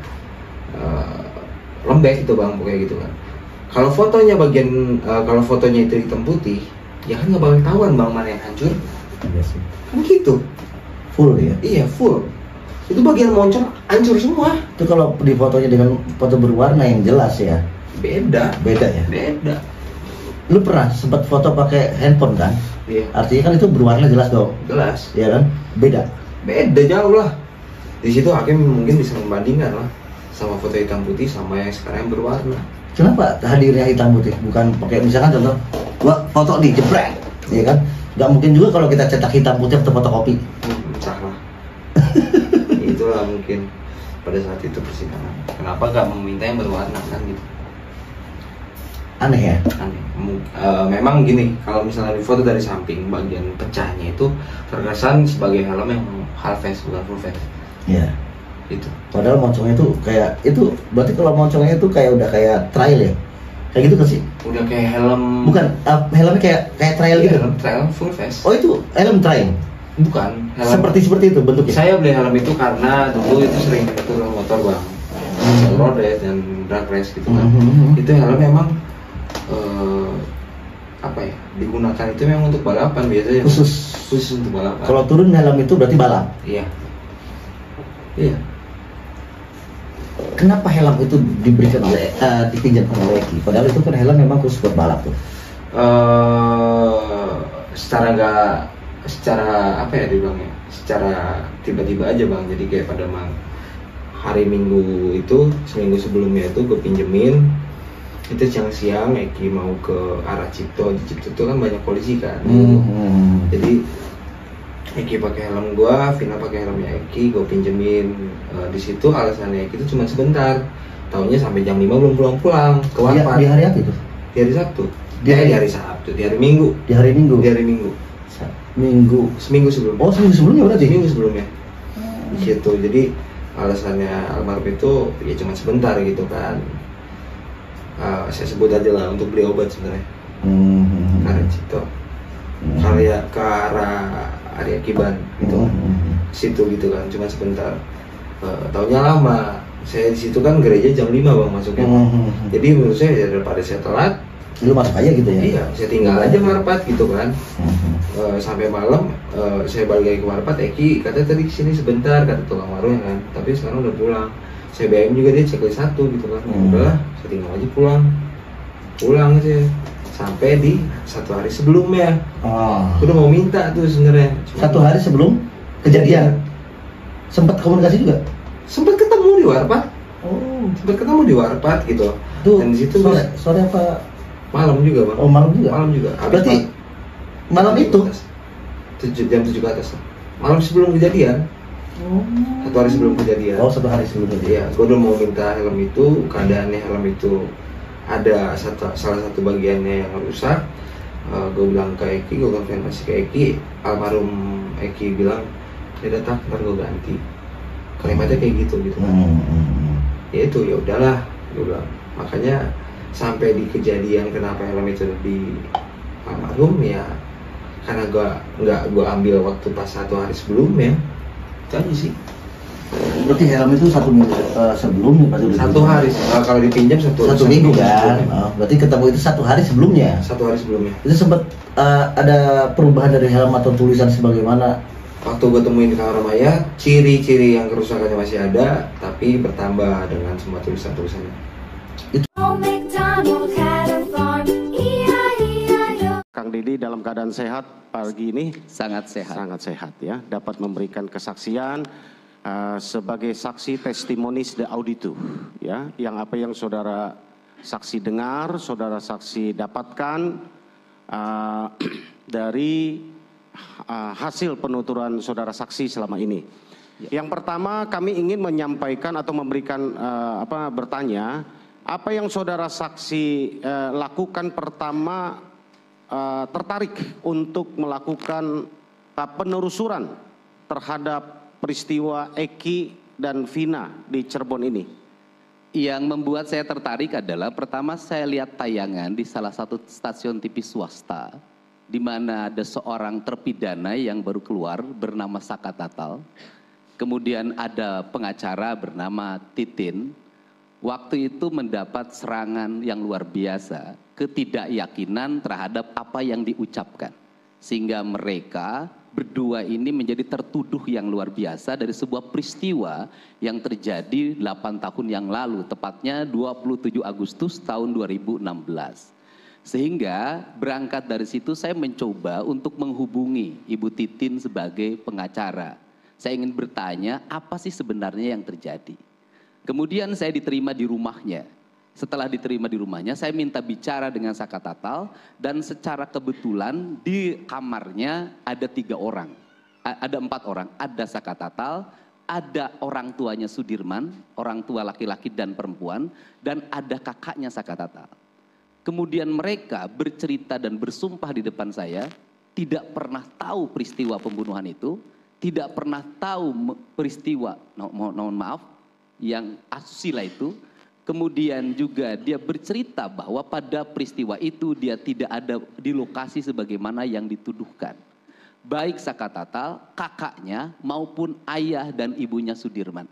lembek itu bang, kayak gitu kan. Kalau fotonya kalau fotonya itu hitam putih, ya kan nggak bakal ketahuan bang mana yang hancur. Iya sih. Kan gitu. Full ya? Iya full. Itu bagian moncong hancur semua. Itu kalau di fotonya dengan foto berwarna yang jelas ya. Beda ya? Beda. Lu pernah sempat foto pakai handphone kan? Iya. Artinya kan itu berwarna jelas dong. Jelas. Iya kan? Beda Jauh lah. Di situ hakim mungkin bisa membandingkan lah sama foto hitam putih sama yang sekarang yang berwarna. Kenapa hadirnya hitam putih? Bukan pakai misalkan contoh, gua foto di jebrek, ya kan? Gak mungkin juga kalau kita cetak hitam putih atau fotokopi. Salah. Itulah mungkin pada saat itu persidangan. Kenapa gak meminta yang berwarna kan gitu? Aneh ya? Aneh. Memang gini, kalau misalnya di foto dari samping bagian pecahnya itu terkesan sebagai helm yang half face bukan full face. Iya. Itu. Padahal moncongnya itu kayak itu berarti kalau moncongnya itu kayak udah kayak trail ya? Kayak gitu kan sih? Udah kayak helm. Bukan, helmnya kayak trail gitu. Helm trail full face. Oh itu helm trail? Bukan. Helm. Seperti itu bentuknya. Saya beli helm itu karena dulu itu sering turun motor bang, road race dan drag race gitu kan. Itu helm memang apa ya? Digunakan itu memang untuk balapan biasanya. Khusus untuk balapan. Kalau turun helm itu berarti balap. Iya. Kenapa helm itu diberikan oleh dipinjamkan oleh Eki? Padahal itu kan helm memang khusus buat balap tuh. Secara apa ya dibilangnya? Secara tiba-tiba aja bang. Jadi kayak pada hari Minggu itu seminggu sebelumnya itu gue pinjemin. Itu siang-siang Eki mau ke arah Cipto. Di Cipto itu kan banyak polisi kan. Jadi Eki pakai helm gua, Vina pakai helmnya Eki, gua pinjemin. Di situ alasannya Eki itu cuma sebentar. Taunya sampai jam 5 belum pulang-pulang ke Warpat. Di hari apa itu? Di hari Sabtu. Di hari Sabtu, di hari Minggu. Di hari Minggu. Seminggu sebelumnya. Oh, seminggu sebelumnya berarti? Seminggu sebelumnya. Di situ. Jadi alasannya almarhum itu ya cuma sebentar gitu kan. Saya sebut aja lah untuk beli obat sebenarnya. Karena Cipto. Ke arah Arya Kiban gitu kan, situ gitu kan, cuma sebentar. Taunya lama. Saya di situ kan gereja jam 5 bang masuknya. Jadi menurut saya daripada saya telat, lu masuk aja gitu ya? Iya, saya tinggal aja Warpat gitu kan. Sampai malam, saya balik lagi ke Warpat. Eki kata tadi kesini sebentar, kata tukang warung kan. Tapi sekarang udah pulang. Saya BM juga dia checklist 1 gitu kan. Udahlah, saya tinggal aja pulang aja. Sampai di 1 hari sebelumnya. Udah mau minta tuh sebenarnya. 1 hari sebelum kejadian. Sempat komunikasi juga? Sempat ketemu di Warpat. Sempat ketemu di Warpat gitu. Dan di situ sore apa? Malam juga bang. Malam juga. Malam juga. Berarti malam itu? Jam 7 ke atas. Malam sebelum kejadian. 1 hari sebelum kejadian. 1 hari sebelum kejadian. Iya, gue udah mau minta helm itu. Keadaannya helm itu ada salah satu bagiannya yang rusak. Gue bilang ke Eki, gue konfirmasi ke Eki. Almarhum Eki bilang, ya datang, ntar gue ganti. Kalimatnya kayak gitu kan. Ya itu ya udahlah, gue bilang. Makanya sampai di kejadian kenapa helm itu di almarhum ya karena gue ambil waktu pas 1 hari sebelumnya. Itu aja sih. Berarti helm itu 1 minggu sebelumnya pas udah 1 hari. Kalau dipinjam 1 minggu kan. Berarti ketemu itu 1 hari sebelumnya. 1 hari sebelumnya. Itu sempat ada perubahan dari helm atau tulisan sebagaimana? Waktu gue temuin di kamar Maya, ciri-ciri yang kerusakannya masih ada, tapi bertambah dengan semua tulisan-tulisannya. Kang Didi dalam keadaan sehat pagi ini? Sangat sehat. Sangat sehat ya. Dapat memberikan kesaksian sebagai saksi testimonis de auditu ya, yang apa yang saudara saksi dengar, saudara saksi dapatkan dari hasil penuturan saudara saksi selama ini. Yang pertama kami ingin menyampaikan atau memberikan bertanya, apa yang saudara saksi lakukan pertama tertarik untuk melakukan penelusuran terhadap peristiwa Eki dan Vina di Cirebon ini? Yang membuat saya tertarik adalah pertama saya lihat tayangan di salah satu stasiun TV swasta di mana ada seorang terpidana yang baru keluar bernama Saka Tatal. Kemudian ada pengacara bernama Titin. Waktu itu mendapat serangan yang luar biasa, ketidakyakinan terhadap apa yang diucapkan. Sehingga mereka berdua ini menjadi tertuduh yang luar biasa dari sebuah peristiwa yang terjadi 8 tahun yang lalu, tepatnya 27 Agustus tahun 2016. Sehingga berangkat dari situ saya mencoba untuk menghubungi Ibu Titin sebagai pengacara. Saya ingin bertanya apa sih sebenarnya yang terjadi. Kemudian saya diterima di rumahnya. Setelah diterima di rumahnya, saya minta bicara dengan Saka Tatal dan secara kebetulan di kamarnya ada 3 orang, ada 4 orang, ada Saka Tatal, ada orang tuanya Sudirman, orang tua laki-laki dan perempuan, dan ada kakaknya Saka Tatal. Kemudian mereka bercerita dan bersumpah di depan saya, tidak pernah tahu peristiwa pembunuhan itu, tidak pernah tahu peristiwa, mohon maaf, yang asusila itu. Kemudian juga dia bercerita bahwa pada peristiwa itu dia tidak ada di lokasi sebagaimana yang dituduhkan. Baik Saka Tatal, kakaknya maupun ayah dan ibunya Sudirman.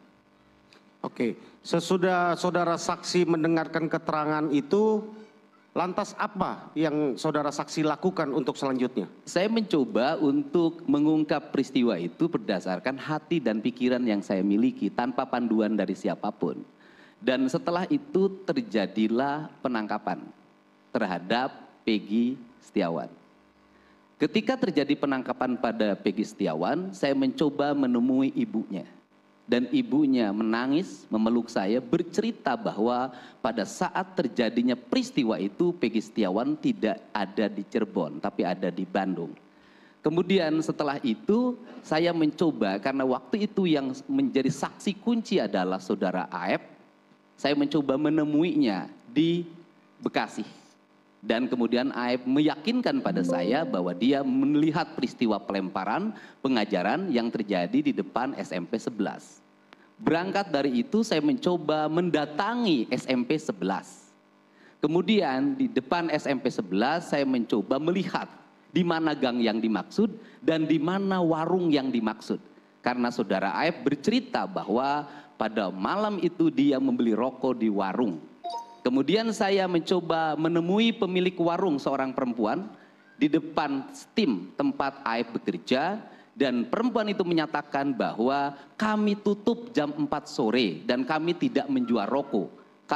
Oke, sesudah saudara saksi mendengarkan keterangan itu, lantas apa yang saudara saksi lakukan untuk selanjutnya? Saya mencoba untuk mengungkap peristiwa itu berdasarkan hati dan pikiran yang saya miliki tanpa panduan dari siapapun. Dan setelah itu terjadilah penangkapan terhadap Peggy Setiawan. Ketika terjadi penangkapan pada Peggy Setiawan, saya mencoba menemui ibunya. Dan ibunya menangis, memeluk saya, bercerita bahwa pada saat terjadinya peristiwa itu Peggy Setiawan tidak ada di Cirebon, tapi ada di Bandung. Kemudian setelah itu saya mencoba, karena waktu itu yang menjadi saksi kunci adalah saudara Aep. Saya mencoba menemuinya di Bekasi. Dan kemudian Aep meyakinkan pada saya bahwa dia melihat peristiwa pelemparan pengajaran yang terjadi di depan SMP 11. Berangkat dari itu saya mencoba mendatangi SMP 11. Kemudian di depan SMP 11 saya mencoba melihat di mana gang yang dimaksud dan di mana warung yang dimaksud. Karena saudara Aep bercerita bahwa pada malam itu dia membeli rokok di warung. Kemudian saya mencoba menemui pemilik warung, seorang perempuan, di depan steam tempat Aep bekerja. Dan perempuan itu menyatakan bahwa kami tutup jam 4 sore dan kami tidak menjual rokok.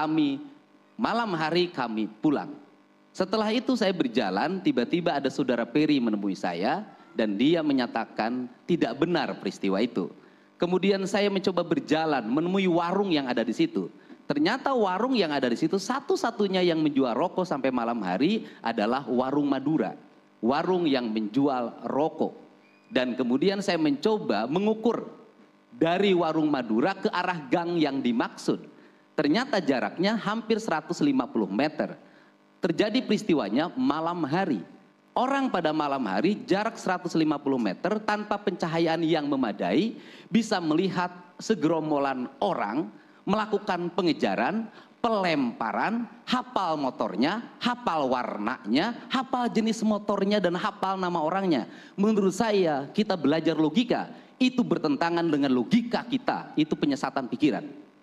Malam hari kami pulang. Setelah itu saya berjalan, tiba-tiba ada saudara Peri menemui saya. Dan dia menyatakan tidak benar peristiwa itu. Kemudian saya mencoba berjalan menemui warung yang ada di situ. Ternyata warung yang ada di situ satu-satunya yang menjual rokok sampai malam hari adalah warung Madura. Warung yang menjual rokok. Dan kemudian saya mencoba mengukur dari warung Madura ke arah gang yang dimaksud. Ternyata jaraknya hampir 150 meter. Terjadi peristiwanya malam hari. Orang pada malam hari jarak 150 meter tanpa pencahayaan yang memadai bisa melihat segerombolan orang melakukan pengejaran, pelemparan, hafal motornya, hafal warnanya, hafal jenis motornya dan hafal nama orangnya. Menurut saya kita belajar logika itu bertentangan dengan logika kita, itu penyesatan pikiran.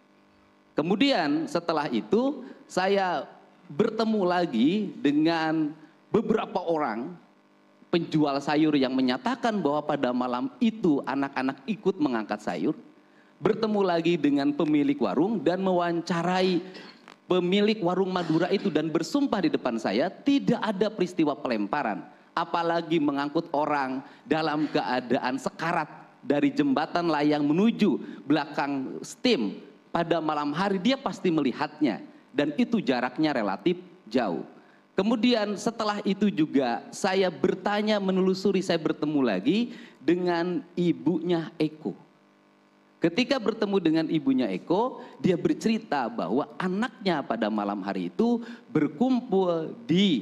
Kemudian setelah itu saya bertemu lagi dengan beberapa orang penjual sayur yang menyatakan bahwa pada malam itu anak-anak ikut mengangkat sayur. Bertemu lagi dengan pemilik warung dan mewawancarai pemilik warung Madura itu dan bersumpah di depan saya tidak ada peristiwa pelemparan. Apalagi mengangkut orang dalam keadaan sekarat dari jembatan layang menuju belakang steam. Pada malam hari dia pasti melihatnya dan itu jaraknya relatif jauh. Kemudian setelah itu juga saya bertanya, menelusuri, saya bertemu lagi dengan ibunya Eko. Ketika bertemu dengan ibunya Eko, dia bercerita bahwa anaknya pada malam hari itu berkumpul di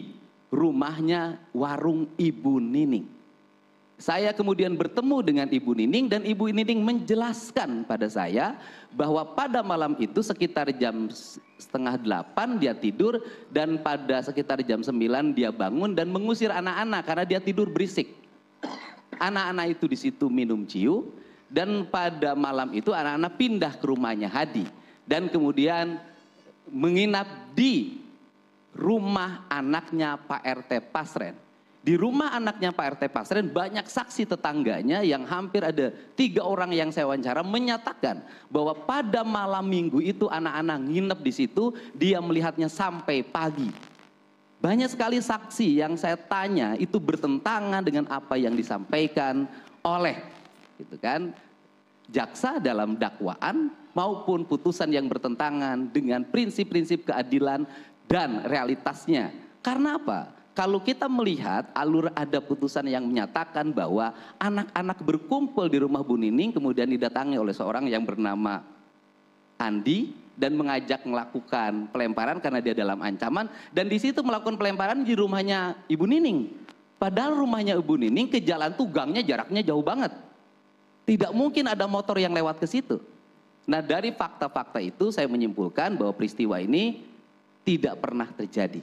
rumahnya warung Ibu Nining. Saya kemudian bertemu dengan Ibu Nining dan Ibu Nining menjelaskan pada saya bahwa pada malam itu sekitar jam 7:30 dia tidur dan pada sekitar jam 9 dia bangun dan mengusir anak-anak karena dia tidur berisik. Anak-anak itu di situ minum ciu dan pada malam itu anak-anak pindah ke rumahnya Hadi dan kemudian menginap di rumah anaknya Pak RT Pasren. Di rumah anaknya Pak RT Pasren banyak saksi tetangganya yang hampir ada 3 orang yang saya wawancara menyatakan bahwa pada malam minggu itu anak-anak nginep di situ, dia melihatnya sampai pagi. Banyak sekali saksi yang saya tanya itu bertentangan dengan apa yang disampaikan oleh gitu kan jaksa dalam dakwaan maupun putusan yang bertentangan dengan prinsip-prinsip keadilan dan realitasnya. Karena apa? Kalau kita melihat alur ada putusan yang menyatakan bahwa anak-anak berkumpul di rumah Bu Nining kemudian didatangi oleh seorang yang bernama Andi dan mengajak melakukan pelemparan karena dia dalam ancaman dan di situ melakukan pelemparan di rumahnya Ibu Nining. Padahal rumahnya Ibu Nining ke jalan tuh gangnya jaraknya jauh banget. Tidak mungkin ada motor yang lewat ke situ. Nah, dari fakta-fakta itu saya menyimpulkan bahwa peristiwa ini tidak pernah terjadi.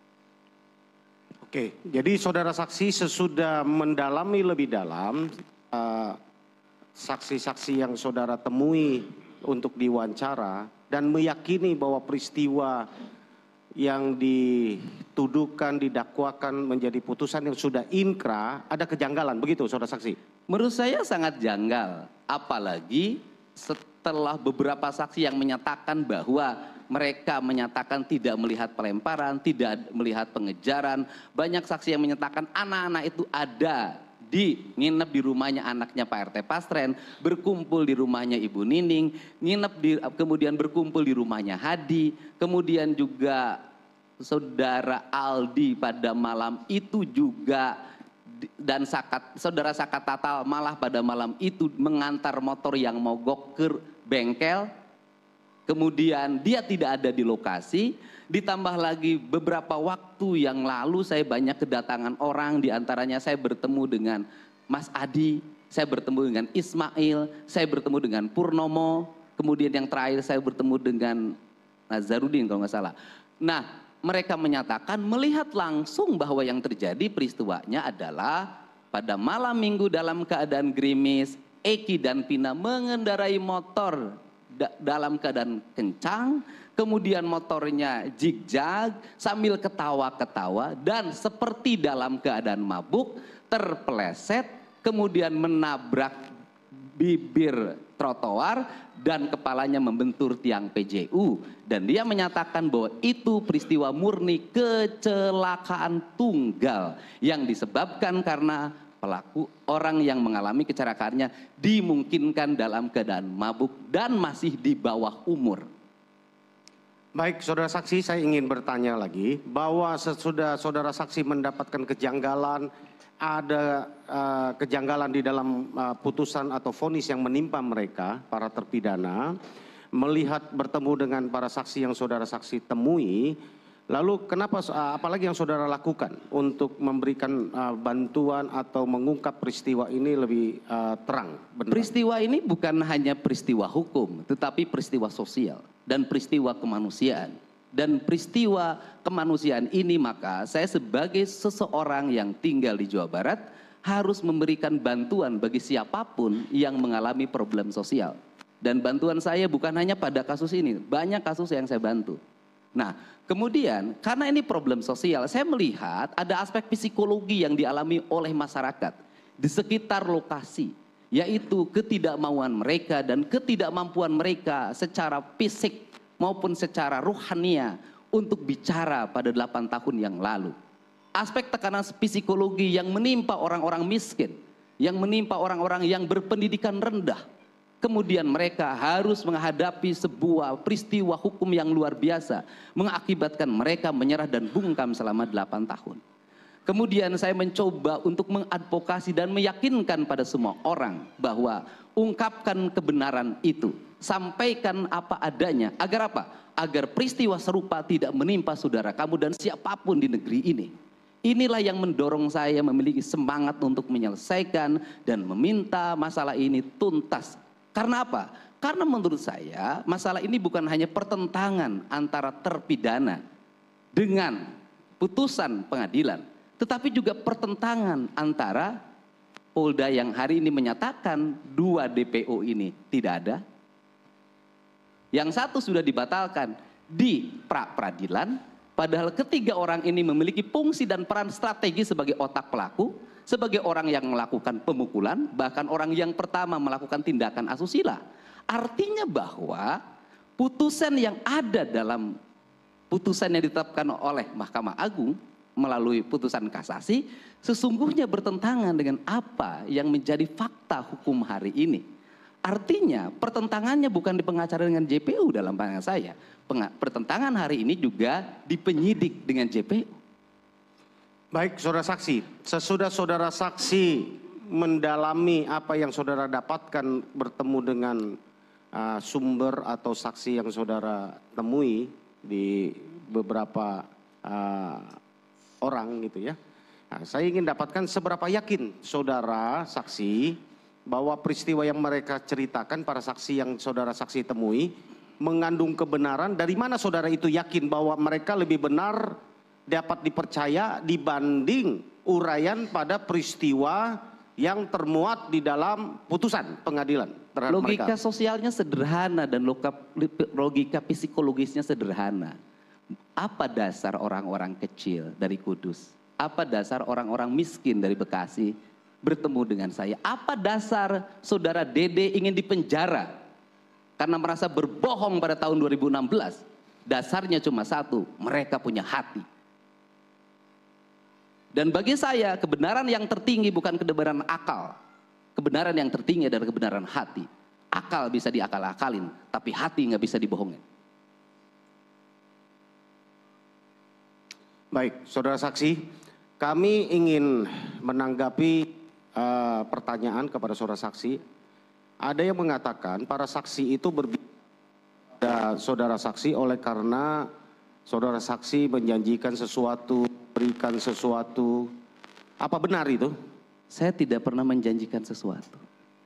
Oke, jadi saudara saksi sesudah mendalami lebih dalam saksi-saksi yang saudara temui untuk diwawancara dan meyakini bahwa peristiwa yang dituduhkan, didakwakan menjadi putusan yang sudah inkrah, ada kejanggalan, begitu saudara saksi? Menurut saya sangat janggal, apalagi setelah beberapa saksi yang menyatakan bahwa mereka menyatakan tidak melihat pelemparan, tidak melihat pengejaran. Banyak saksi yang menyatakan anak-anak itu ada nginep di rumahnya anaknya Pak RT Pasren, berkumpul di rumahnya Ibu Nining, kemudian berkumpul di rumahnya Hadi, kemudian juga saudara Aldi pada malam itu juga dan saudara Sakat Tatal malah pada malam itu mengantar motor yang mogok ke bengkel. Kemudian dia tidak ada di lokasi, ditambah lagi beberapa waktu yang lalu saya banyak kedatangan orang, diantaranya saya bertemu dengan Mas Adi, saya bertemu dengan Ismail, saya bertemu dengan Purnomo, kemudian yang terakhir saya bertemu dengan Nazarudin kalau nggak salah. Nah, mereka menyatakan melihat langsung bahwa yang terjadi peristiwanya adalah pada malam minggu dalam keadaan gerimis, Eki dan Pina mengendarai motor dalam keadaan kencang, kemudian motornya zigzag sambil ketawa-ketawa dan seperti dalam keadaan mabuk terpeleset kemudian menabrak bibir trotoar dan kepalanya membentur tiang PJU dan dia menyatakan bahwa itu peristiwa murni kecelakaan tunggal yang disebabkan karena pelaku orang yang mengalami kecelakaannya dimungkinkan dalam keadaan mabuk dan masih di bawah umur. Baik, saudara saksi, saya ingin bertanya lagi bahwa sesudah saudara saksi mendapatkan kejanggalan, ada kejanggalan di dalam putusan atau vonis yang menimpa mereka, para terpidana, melihat bertemu dengan para saksi yang saudara saksi temui. Lalu kenapa, apalagi yang saudara lakukan untuk memberikan bantuan atau mengungkap peristiwa ini lebih terang? Benar? Peristiwa ini bukan hanya peristiwa hukum, tetapi peristiwa sosial dan peristiwa kemanusiaan. Dan peristiwa kemanusiaan ini maka saya sebagai seseorang yang tinggal di Jawa Barat harus memberikan bantuan bagi siapapun yang mengalami problem sosial. Dan bantuan saya bukan hanya pada kasus ini, banyak kasus yang saya bantu. Nah, kemudian karena ini problem sosial, saya melihat ada aspek psikologi yang dialami oleh masyarakat di sekitar lokasi, yaitu ketidakmauan mereka dan ketidakmampuan mereka secara fisik maupun secara ruhania untuk bicara pada 8 tahun yang lalu. Aspek tekanan psikologi yang menimpa orang-orang miskin, yang menimpa orang-orang yang berpendidikan rendah. Kemudian mereka harus menghadapi sebuah peristiwa hukum yang luar biasa, mengakibatkan mereka menyerah dan bungkam selama 8 tahun. Kemudian saya mencoba untuk mengadvokasi dan meyakinkan pada semua orang bahwa ungkapkan kebenaran itu, sampaikan apa adanya, agar apa? Agar peristiwa serupa tidak menimpa saudara kamu dan siapapun di negeri ini. Inilah yang mendorong saya memiliki semangat untuk menyelesaikan dan meminta masalah ini tuntas. Karena apa? Karena menurut saya masalah ini bukan hanya pertentangan antara terpidana dengan putusan pengadilan, tetapi juga pertentangan antara Polda yang hari ini menyatakan 2 DPO ini tidak ada, yang satu sudah dibatalkan di pra-peradilan, padahal ketiga orang ini memiliki fungsi dan peran strategi sebagai otak pelaku, sebagai orang yang melakukan pemukulan, bahkan orang yang pertama melakukan tindakan asusila. Artinya bahwa putusan yang ada dalam putusan yang ditetapkan oleh Mahkamah Agung melalui putusan kasasi sesungguhnya bertentangan dengan apa yang menjadi fakta hukum hari ini. Artinya pertentangannya bukan di pengacara dengan JPU dalam pandangan saya. Pertentangan hari ini juga di penyidik dengan JPU. Baik, saudara saksi. Sesudah saudara saksi mendalami apa yang saudara dapatkan bertemu dengan sumber atau saksi yang saudara temui di beberapa orang gitu ya. Nah, saya ingin dapatkan seberapa yakin saudara saksi bahwa peristiwa yang mereka ceritakan, para saksi yang saudara saksi temui mengandung kebenaran. Dari mana saudara itu yakin bahwa mereka lebih benar dapat dipercaya dibanding uraian pada peristiwa yang termuat di dalam putusan pengadilan terhadap logika mereka? Sosialnya sederhana dan logika psikologisnya sederhana. Apa dasar orang-orang kecil dari Kudus? Apa dasar orang-orang miskin dari Bekasi bertemu dengan saya? Apa dasar saudara Dede ingin dipenjara karena merasa berbohong pada tahun 2016? Dasarnya cuma satu, mereka punya hati. Dan bagi saya kebenaran yang tertinggi bukan kebenaran akal. Kebenaran yang tertinggi adalah kebenaran hati. Akal bisa diakal-akalin, tapi hati nggak bisa dibohongin. Baik, saudara saksi, kami ingin menanggapi pertanyaan kepada saudara saksi. Ada yang mengatakan para saksi itu berbeda saudara saksi oleh karena saudara saksi menjanjikan sesuatu, berikan sesuatu. Apa benar itu? Saya tidak pernah menjanjikan sesuatu.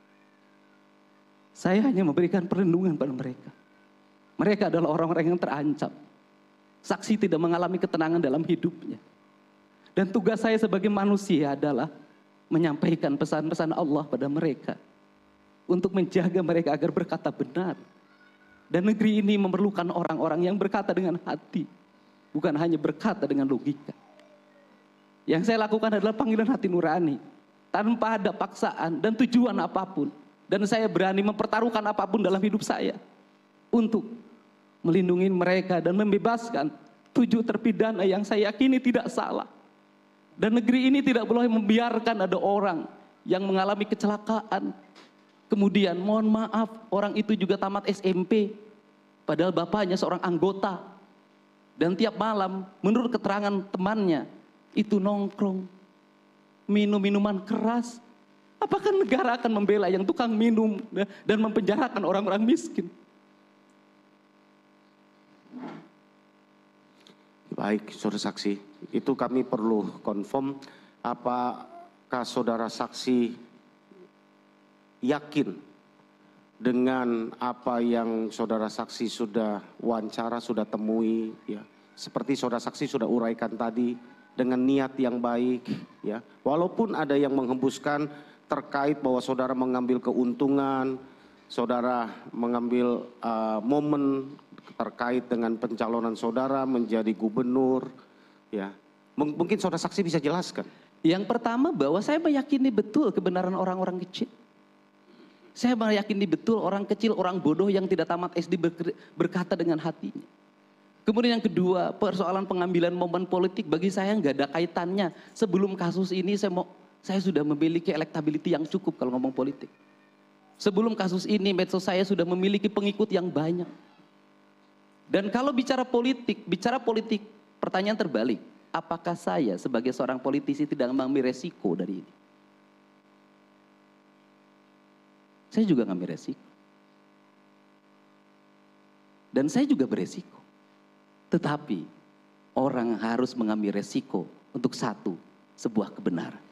Saya hanya memberikan perlindungan pada mereka. Mereka adalah orang-orang yang terancam. Saksi tidak mengalami ketenangan dalam hidupnya. Dan tugas saya sebagai manusia adalah menyampaikan pesan-pesan Allah pada mereka. Untuk menjaga mereka agar berkata benar. Dan negeri ini memerlukan orang-orang yang berkata dengan hati. Bukan hanya berkata dengan logika. Yang saya lakukan adalah panggilan hati nurani. Tanpa ada paksaan dan tujuan apapun. Dan saya berani mempertaruhkan apapun dalam hidup saya. Untuk melindungi mereka dan membebaskan 7 terpidana yang saya yakini tidak salah. Dan negeri ini tidak boleh membiarkan ada orang yang mengalami kecelakaan. Kemudian mohon maaf orang itu juga tamat SMP. Padahal bapaknya seorang anggota. Dan tiap malam menurut keterangan temannya itu nongkrong. Minum minuman keras. Apakah negara akan membela yang tukang minum dan mempenjarakan orang-orang miskin? Baik, saudara saksi, itu kami perlu confirm apakah saudara saksi yakin dengan apa yang saudara saksi sudah wawancara, sudah temui, ya. Seperti saudara saksi sudah uraikan tadi dengan niat yang baik, ya. Walaupun ada yang menghembuskan terkait bahwa saudara mengambil keuntungan, saudara mengambil momen terkait dengan pencalonan saudara menjadi gubernur, ya. Mungkin saudara saksi bisa jelaskan. Yang pertama bahwa saya meyakini betul kebenaran orang-orang kecil. Saya meyakini betul orang kecil, orang bodoh yang tidak tamat SD berkata dengan hatinya. Kemudian yang kedua, persoalan pengambilan momen politik bagi saya nggak ada kaitannya. Sebelum kasus ini saya sudah memiliki elektability yang cukup kalau ngomong politik. Sebelum kasus ini medsos saya sudah memiliki pengikut yang banyak. Dan kalau bicara politik, pertanyaan terbalik. Apakah saya sebagai seorang politisi tidak mengambil resiko dari ini? Saya juga ngambil resiko. Dan saya juga beresiko. Tetapi orang harus mengambil resiko untuk satu, sebuah kebenaran.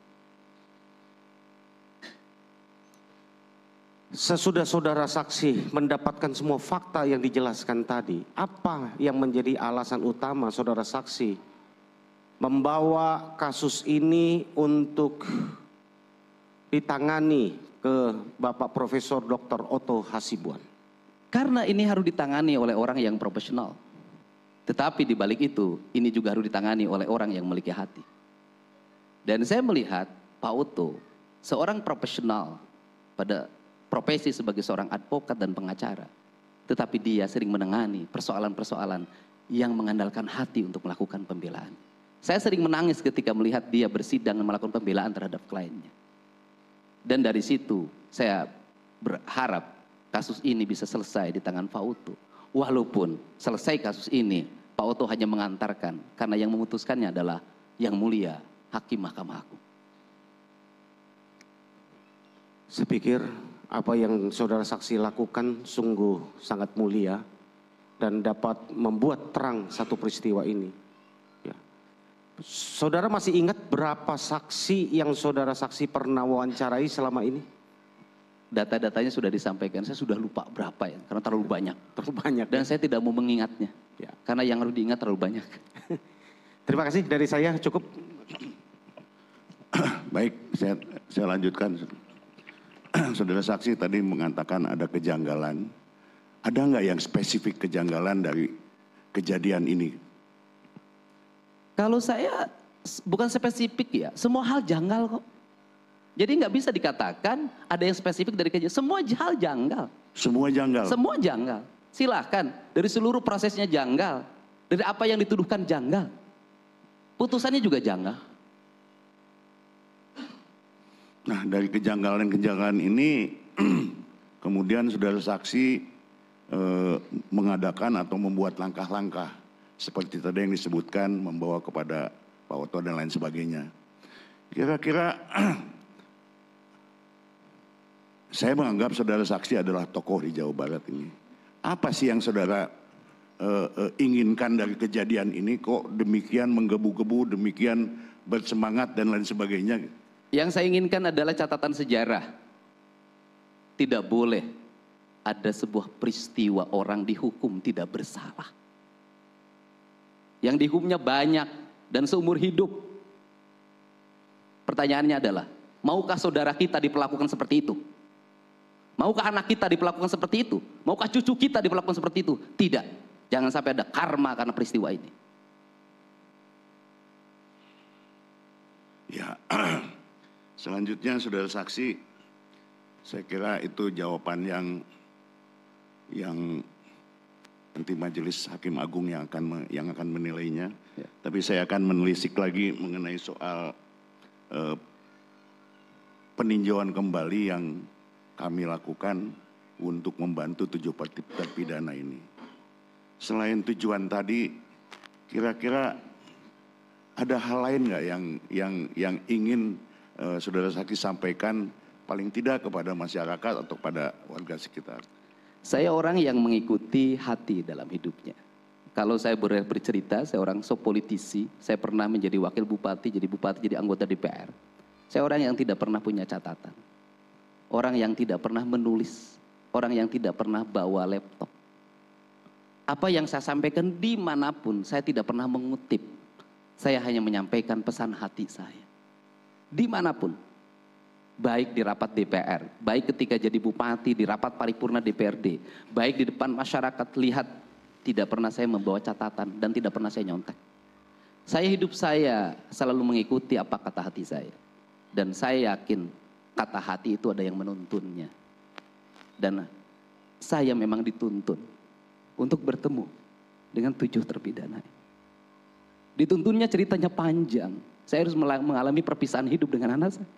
Sesudah saudara saksi mendapatkan semua fakta yang dijelaskan tadi, apa yang menjadi alasan utama saudara saksi membawa kasus ini untuk ditangani ke Bapak Profesor Dr. Otto Hasibuan? Karena ini harus ditangani oleh orang yang profesional. Tetapi di balik itu, ini juga harus ditangani oleh orang yang memiliki hati. Dan saya melihat Pak Otto, seorang profesional pada profesi sebagai seorang advokat dan pengacara. Tetapi dia sering menangani persoalan-persoalan yang mengandalkan hati untuk melakukan pembelaan. Saya sering menangis ketika melihat dia bersidang dan melakukan pembelaan terhadap kliennya. Dan dari situ saya berharap kasus ini bisa selesai di tangan Pak Otto. Walaupun selesai kasus ini, Pak Otto hanya mengantarkan, karena yang memutuskannya adalah Yang Mulia Hakim Mahkamah Agung. Saya pikir apa yang saudara saksi lakukan sungguh sangat mulia dan dapat membuat terang satu peristiwa ini. Ya. Saudara masih ingat berapa saksi yang saudara saksi pernah wawancarai selama ini? Data-datanya sudah disampaikan, saya sudah lupa berapa ya, karena terlalu banyak. Terlalu banyak. Dan saya tidak mau mengingatnya, ya. Karena yang harus diingat terlalu banyak. Terima kasih, dari saya cukup. Baik, saya lanjutkan. Saudara saksi tadi mengatakan ada kejanggalan. Ada nggak yang spesifik kejanggalan dari kejadian ini? Kalau saya bukan spesifik ya, semua hal janggal kok. Jadi nggak bisa dikatakan ada yang spesifik dari kejadian. Semua hal janggal. Semua janggal? Semua janggal. Silahkan, dari seluruh prosesnya janggal. Dari apa yang dituduhkan janggal. Putusannya juga janggal. Nah, dari kejanggalan-kejanggalan ini kemudian saudara saksi mengadakan atau membuat langkah-langkah seperti tadi yang disebutkan, membawa kepada Pak Otto dan lain sebagainya. Kira-kira saya menganggap saudara saksi adalah tokoh di Jawa Barat ini. Apa sih yang saudara inginkan dari kejadian ini, kok demikian menggebu-gebu, demikian bersemangat dan lain sebagainya? Yang saya inginkan adalah catatan sejarah. Tidak boleh ada sebuah peristiwa orang dihukum tidak bersalah. Yang dihukumnya banyak dan seumur hidup. Pertanyaannya adalah, maukah saudara kita diperlakukan seperti itu? Maukah anak kita diperlakukan seperti itu? Maukah cucu kita diperlakukan seperti itu? Tidak. Jangan sampai ada karma karena peristiwa ini. Ya. Selanjutnya saudara saksi, saya kira itu jawaban yang nanti Majelis Hakim Agung yang akan menilainya. Ya. Tapi saya akan menelisik lagi mengenai soal peninjauan kembali yang kami lakukan untuk membantu 7 terpidana ini. Selain tujuan tadi, kira-kira ada hal lain nggak yang ingin saudara saksi sampaikan paling tidak kepada masyarakat atau pada warga sekitar? Saya orang yang mengikuti hati dalam hidupnya. Kalau saya boleh bercerita, saya orang politisi, saya pernah menjadi wakil bupati, jadi anggota DPR. Saya orang yang tidak pernah punya catatan. Orang yang tidak pernah menulis, orang yang tidak pernah bawa laptop. Apa yang saya sampaikan dimanapun, saya tidak pernah mengutip. Saya hanya menyampaikan pesan hati saya. Dimanapun, baik di rapat DPR, baik ketika jadi bupati, di rapat paripurna DPRD, baik di depan masyarakat, lihat, tidak pernah saya membawa catatan dan tidak pernah saya nyontek. Hidup saya selalu mengikuti apa kata hati saya. Dan saya yakin kata hati itu ada yang menuntunnya. Dan saya memang dituntun untuk bertemu dengan 7 terpidana. Dituntunnya ceritanya panjang. Saya harus mengalami perpisahan hidup dengan anak saya.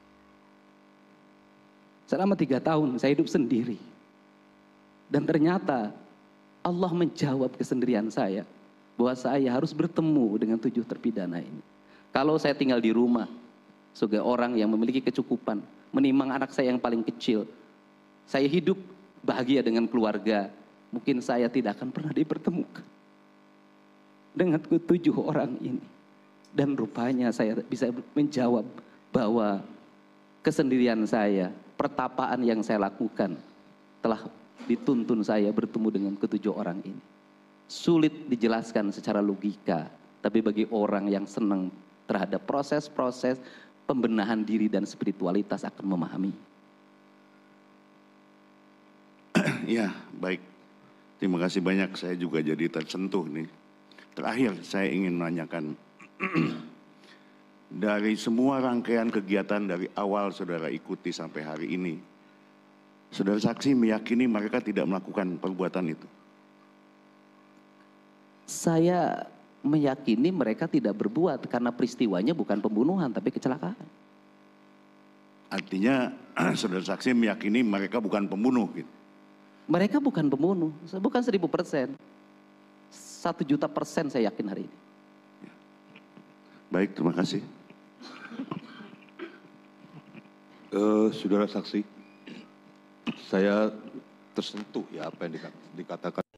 Selama 3 tahun saya hidup sendiri. Dan ternyata Allah menjawab kesendirian saya bahwa saya harus bertemu dengan 7 terpidana ini. Kalau saya tinggal di rumah sebagai orang yang memiliki kecukupan, menimang anak saya yang paling kecil, saya hidup bahagia dengan keluarga, mungkin saya tidak akan pernah dipertemukan dengan 7 orang ini. Dan rupanya saya bisa menjawab bahwa kesendirian saya, pertapaan yang saya lakukan telah dituntun saya bertemu dengan ketujuh orang ini. Sulit dijelaskan secara logika, tapi bagi orang yang senang terhadap proses-proses pembenahan diri dan spiritualitas akan memahami. Ya, baik. Terima kasih banyak, saya juga jadi tersentuh nih. Terakhir saya ingin menanyakan, dari semua rangkaian kegiatan dari awal saudara ikuti sampai hari ini, saudara saksi meyakini mereka tidak melakukan perbuatan itu? Saya meyakini mereka tidak berbuat karena peristiwanya bukan pembunuhan tapi kecelakaan. Artinya saudara saksi meyakini mereka bukan pembunuh gitu? Mereka bukan pembunuh, bukan 1000%. 1.000.000% saya yakin hari ini. Baik, terima kasih. Saudara saksi, saya tersentuh ya apa yang dikatakan